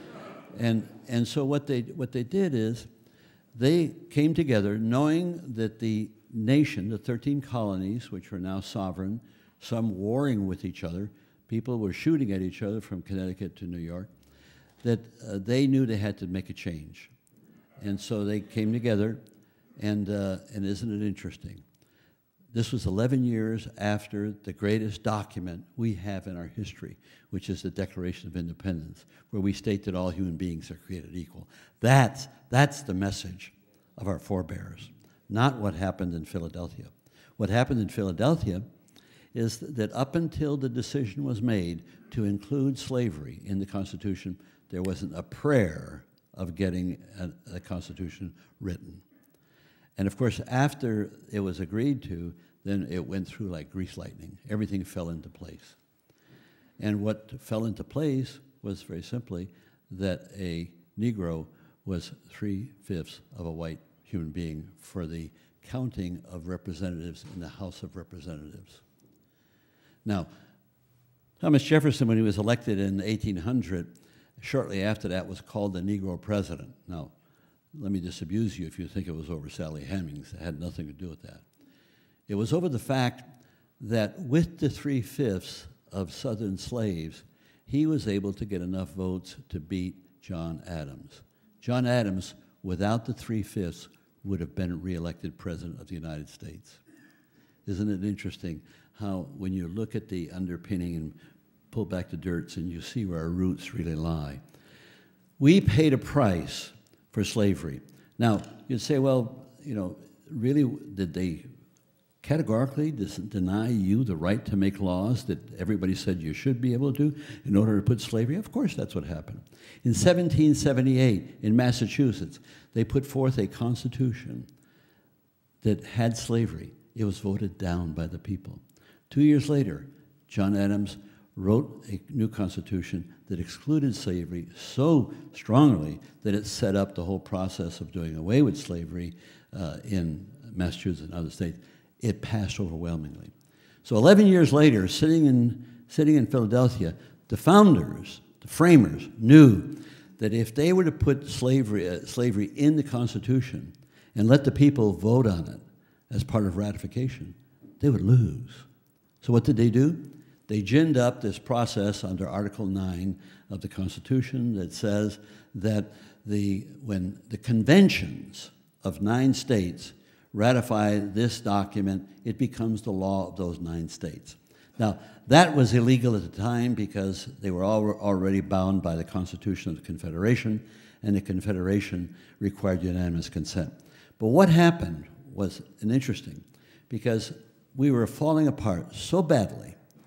And, and so what they, what they did is they came together knowing that the nation, the thirteen colonies, which were now sovereign, some warring with each other, people were shooting at each other from Connecticut to New York, that uh, they knew they had to make a change. And so they came together, and, uh, and isn't it interesting? This was eleven years after the greatest document we have in our history, which is the Declaration of Independence, where we state that all human beings are created equal. That's, that's the message of our forebears, not what happened in Philadelphia. What happened in Philadelphia is that up until the decision was made to include slavery in the Constitution, there wasn't a prayer of getting a, a Constitution written. And of course, after it was agreed to, then it went through like grease lightning. Everything fell into place. And what fell into place was very simply that a Negro was three-fifths of a white human being for the counting of representatives in the House of Representatives. Now, Thomas Jefferson, when he was elected in eighteen hundred, shortly after that was called the Negro president. Now, let me disabuse you if you think it was over Sally Hemings. It had nothing to do with that. It was over the fact that with the three-fifths of Southern slaves, he was able to get enough votes to beat John Adams. John Adams, without the three-fifths, would have been reelected president of the United States. Isn't it interesting how when you look at the underpinning and pull back the dirts and you see where our roots really lie? We paid a price for slavery. Now, you'd say, well, you know, really, did they categorically deny you the right to make laws that everybody said you should be able to in order to put slavery? Of course, that's what happened. In seventeen seventy-eight, in Massachusetts, they put forth a constitution that had slavery. It was voted down by the people. Two years later, John Adams wrote a new constitution that excluded slavery so strongly that it set up the whole process of doing away with slavery uh, in Massachusetts and other states. It passed overwhelmingly. So eleven years later, sitting in, sitting in Philadelphia, the founders, the framers, knew that if they were to put slavery, uh, slavery in the Constitution and let the people vote on it as part of ratification, they would lose. So what did they do? They ginned up this process under Article nine of the Constitution that says that the, when the conventions of nine states ratify this document, it becomes the law of those nine states. Now, that was illegal at the time because they were all already bound by the Constitution of the Confederation, and the Confederation required unanimous consent. But what happened was an interesting, because we were falling apart so badly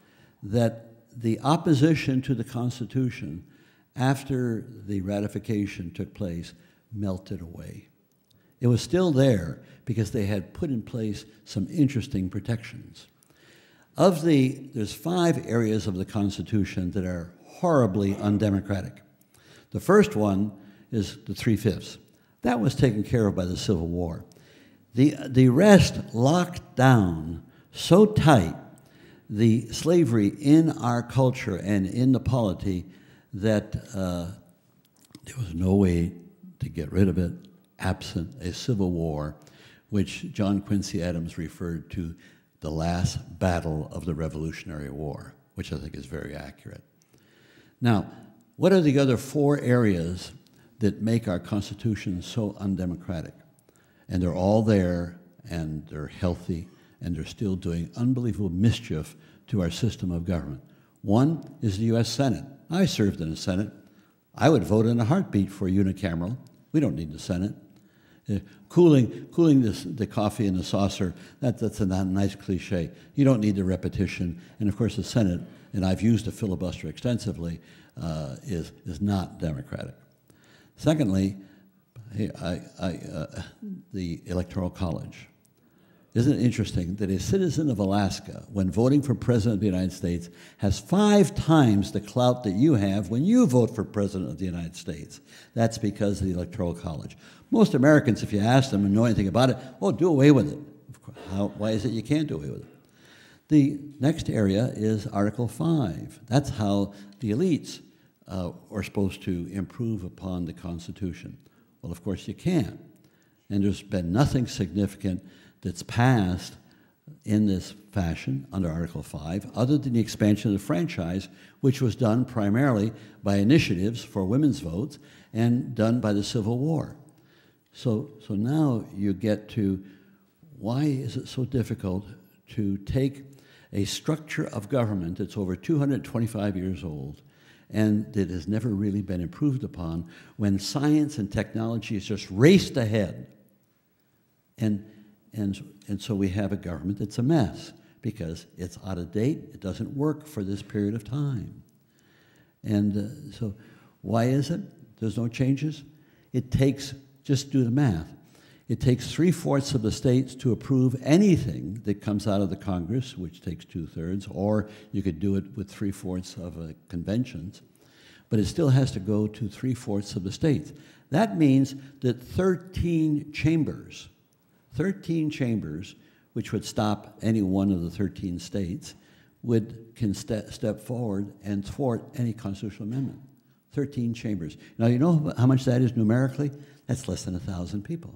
that the opposition to the Constitution after the ratification took place melted away. It was still there because they had put in place some interesting protections. Of the, there's five areas of the Constitution that are horribly undemocratic. The first one is the three-fifths. That was taken care of by the Civil War. The, the rest locked down so tight the slavery in our culture and in the polity that uh, there was no way to get rid of it absent a civil war, which John Quincy Adams referred to the last battle of the Revolutionary War, which I think is very accurate. Now, what are the other four areas that make our Constitution so undemocratic? And they're all there, and they're healthy, and they're still doing unbelievable mischief to our system of government. One is the U S Senate. I served in the Senate. I would vote in a heartbeat for unicameral. We don't need the Senate. Uh, cooling cooling this, the coffee in the saucer, that, that's a nice cliche. You don't need the repetition. And of course the Senate, and I've used a filibuster extensively, uh, is, is not democratic. Secondly, I, I, uh, the Electoral College. Isn't it interesting that a citizen of Alaska, when voting for President of the United States, has five times the clout that you have when you vote for President of the United States? That's because of the Electoral College. Most Americans, if you ask them and know anything about it, oh, do away with it. Of course, how, why is it you can't do away with it? The next area is Article five. That's how the elites uh, are supposed to improve upon the Constitution. Well, of course, you can't. And there's been nothing significant that's passed in this fashion under Article five, other than the expansion of the franchise, which was done primarily by initiatives for women's votes and done by the Civil War. So, so now you get to, why is it so difficult to take a structure of government that's over two hundred twenty-five years old and that has never really been improved upon when science and technology has just raced ahead? And And, and so we have a government that's a mess because it's out of date. It doesn't work for this period of time. And uh, so why is it there's no changes? It takes, just do the math, it takes three-fourths of the states to approve anything that comes out of the Congress, which takes two-thirds, or you could do it with three-fourths of uh, conventions, but it still has to go to three-fourths of the states. That means that thirteen chambers thirteen chambers, which would stop any one of the thirteen states, would can ste step forward and thwart any constitutional amendment. thirteen chambers. Now, you know how much that is numerically? That's less than one thousand people.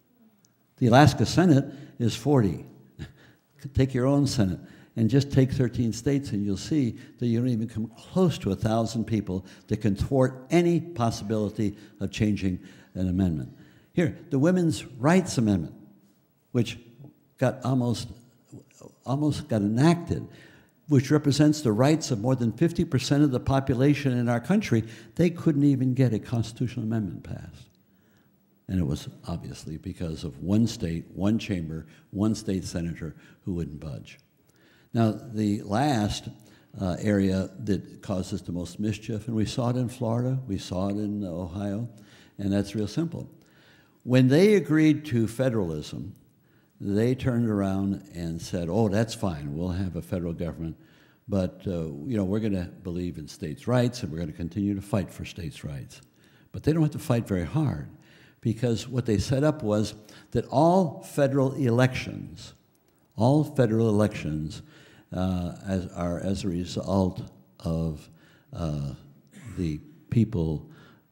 The Alaska Senate is forty. Take your own Senate and just take thirteen states, and you'll see that you don't even come close to one thousand people that can thwart any possibility of changing an amendment. Here, the Women's Rights Amendment, which got almost, almost got enacted, which represents the rights of more than fifty percent of the population in our country, they couldn't even get a constitutional amendment passed. And it was obviously because of one state, one chamber, one state senator who wouldn't budge. Now, the last uh, area that causes the most mischief, and we saw it in Florida, we saw it in Ohio, and that's real simple. When they agreed to federalism, they turned around and said, oh, that's fine, we'll have a federal government, but uh, you know, we're going to believe in states' rights and we're going to continue to fight for states' rights. But they don't have to fight very hard, because what they set up was that all federal elections, all federal elections uh, as, are as a result of uh, the people,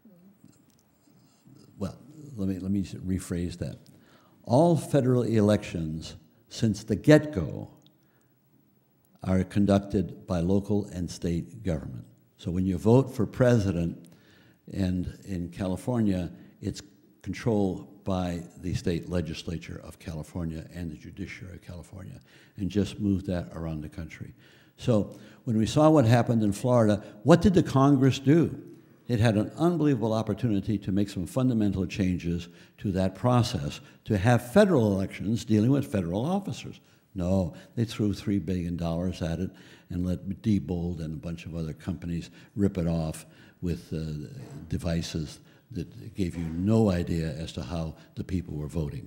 well, let me, let me rephrase that. All federal elections since the get-go are conducted by local and state government. So when you vote for president, and in California, it's controlled by the state legislature of California and the judiciary of California, and just move that around the country. So when we saw what happened in Florida, what did the Congress do? It had an unbelievable opportunity to make some fundamental changes to that process, to have federal elections dealing with federal officers. No, they threw three billion dollars at it and let Diebold and a bunch of other companies rip it off with uh, devices that gave you no idea as to how the people were voting.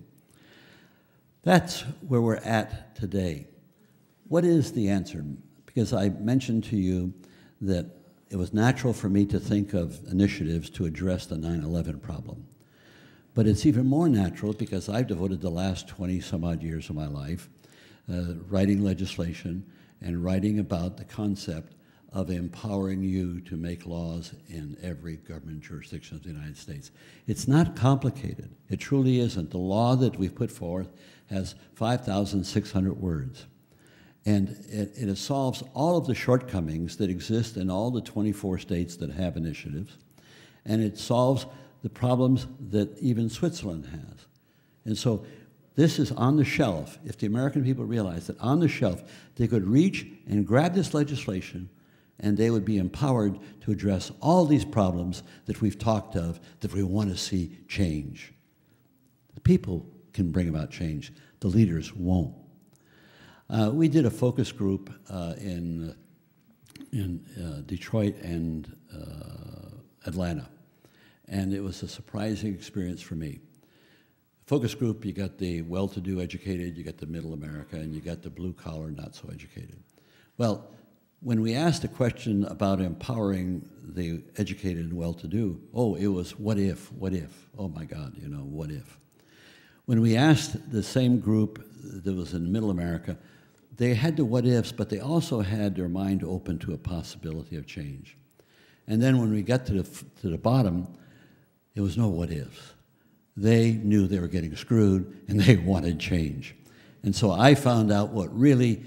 That's where we're at today. What is the answer? Because I mentioned to you that it was natural for me to think of initiatives to address the nine eleven problem. But it's even more natural because I've devoted the last twenty some odd years of my life uh, writing legislation and writing about the concept of empowering you to make laws in every government jurisdiction of the United States. It's not complicated. It truly isn't. The law that we've put forth has five thousand six hundred words. And it, it solves all of the shortcomings that exist in all the twenty-four states that have initiatives. And it solves the problems that even Switzerland has. And so this is on the shelf. If the American people realize that on the shelf they could reach and grab this legislation and they would be empowered to address all these problems that we've talked of that we want to see change. The people can bring about change. The leaders won't. Uh, we did a focus group uh, in, uh, in uh, Detroit and uh, Atlanta, and it was a surprising experience for me. Focus group, you got the well-to-do educated, you got the middle America, and you got the blue-collar not so educated. Well, when we asked a question about empowering the educated and well-to-do, oh, it was what if, what if, oh my God, you know, what if. When we asked the same group that was in middle America, they had the what ifs, but they also had their mind open to a possibility of change. And then when we got to the, to the bottom, there was no what ifs. They knew they were getting screwed, and they wanted change. And so I found out what really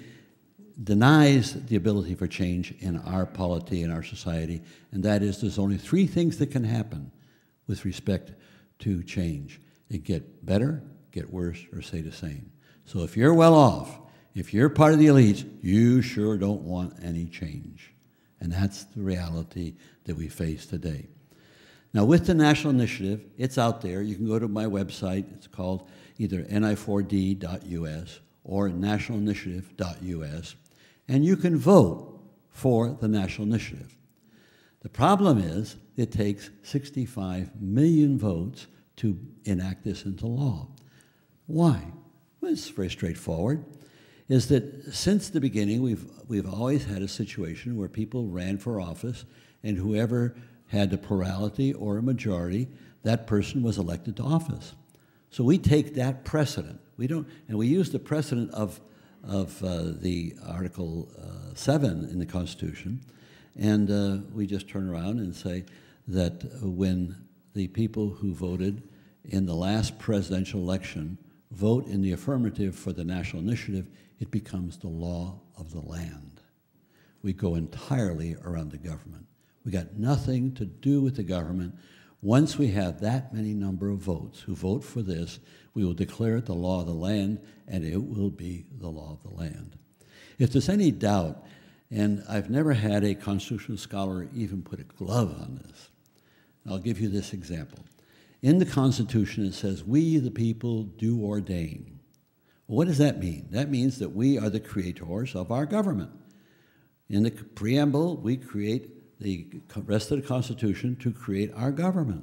denies the ability for change in our polity, in our society, and that is there's only three things that can happen with respect to change. It get better, get worse, or stay the same. So if you're well off, if you're part of the elites, you sure don't want any change. And that's the reality that we face today. Now, with the national initiative, it's out there. You can go to my website. It's called either N I four D dot U S or national initiative dot U S, and you can vote for the national initiative. The problem is it takes sixty-five million votes to enact this into law. Why? Well, it's very straightforward. Is that since the beginning, we've, we've always had a situation where people ran for office, and whoever had a plurality or a majority, that person was elected to office. So we take that precedent. We don't, and we use the precedent of, of uh, the Article uh, seven in the Constitution, and uh, we just turn around and say that when the people who voted in the last presidential election vote in the affirmative for the national initiative, it becomes the law of the land. We go entirely around the government. We got nothing to do with the government. Once we have that many number of votes who vote for this, we will declare it the law of the land, and it will be the law of the land. If there's any doubt, and I've never had a constitutional scholar even put a glove on this, I'll give you this example. In the Constitution, it says, we the people do ordain. Well, what does that mean? That means that we are the creators of our government. In the preamble, we create the rest of the Constitution to create our government.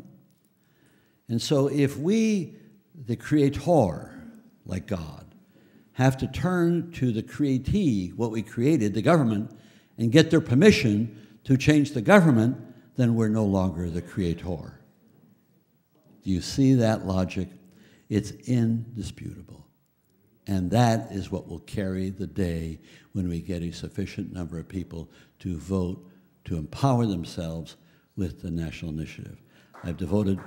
And so if we, the creator, like God, have to turn to the createe, what we created, the government, and get their permission to change the government, then we're no longer the creator. Do you see that logic? It's indisputable. And that is what will carry the day when we get a sufficient number of people to vote to empower themselves with the national initiative. I've devoted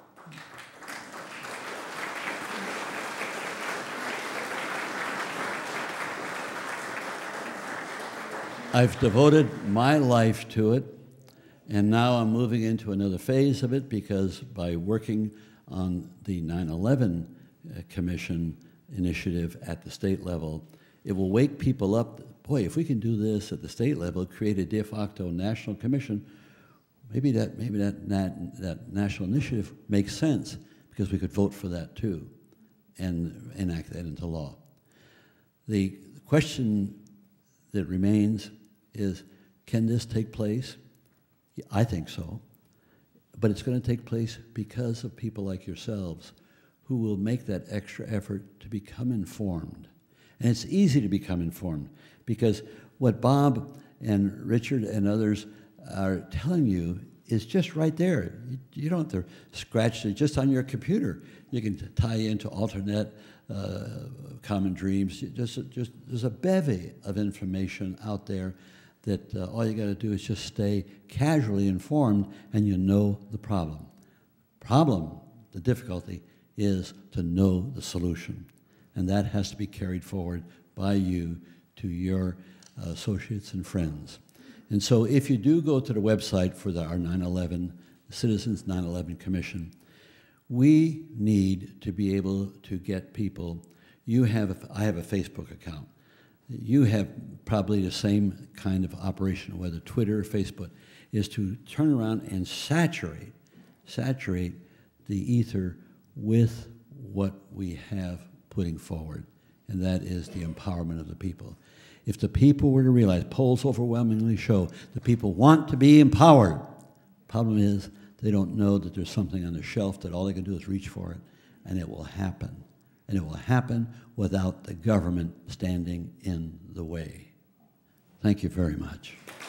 I've devoted my life to it, and now I'm moving into another phase of it because by working on the nine eleven Commission initiative at the state level, it will wake people up. Boy, if we can do this at the state level, create a de facto national commission, maybe that maybe that, that, that national initiative makes sense because we could vote for that too and enact that into law. The question that remains is, can this take place? I think so. But it's going to take place because of people like yourselves who will make that extra effort to become informed. And it's easy to become informed because what Bob and Richard and others are telling you is just right there. You, you don't have to scratch it just on your computer. You can tie into AlterNet, uh, Common Dreams. Just, just, there's a bevy of information out there that uh, all you got to do is just stay casually informed and you know the problem. Problem, the difficulty, is to know the solution. And that has to be carried forward by you to your uh, associates and friends. And so if you do go to the website for the, our nine eleven, Citizens nine eleven Commission, we need to be able to get people. You have, I have a Facebook account. You have probably the same kind of operation, whether Twitter or Facebook, is to turn around and saturate, saturate the ether with what we have putting forward, and that is the empowerment of the people. If the people were to realize, polls overwhelmingly show the people want to be empowered. Problem is, they don't know that there's something on the shelf that all they can do is reach for it, and it will happen. And it will happen without the government standing in the way. Thank you very much.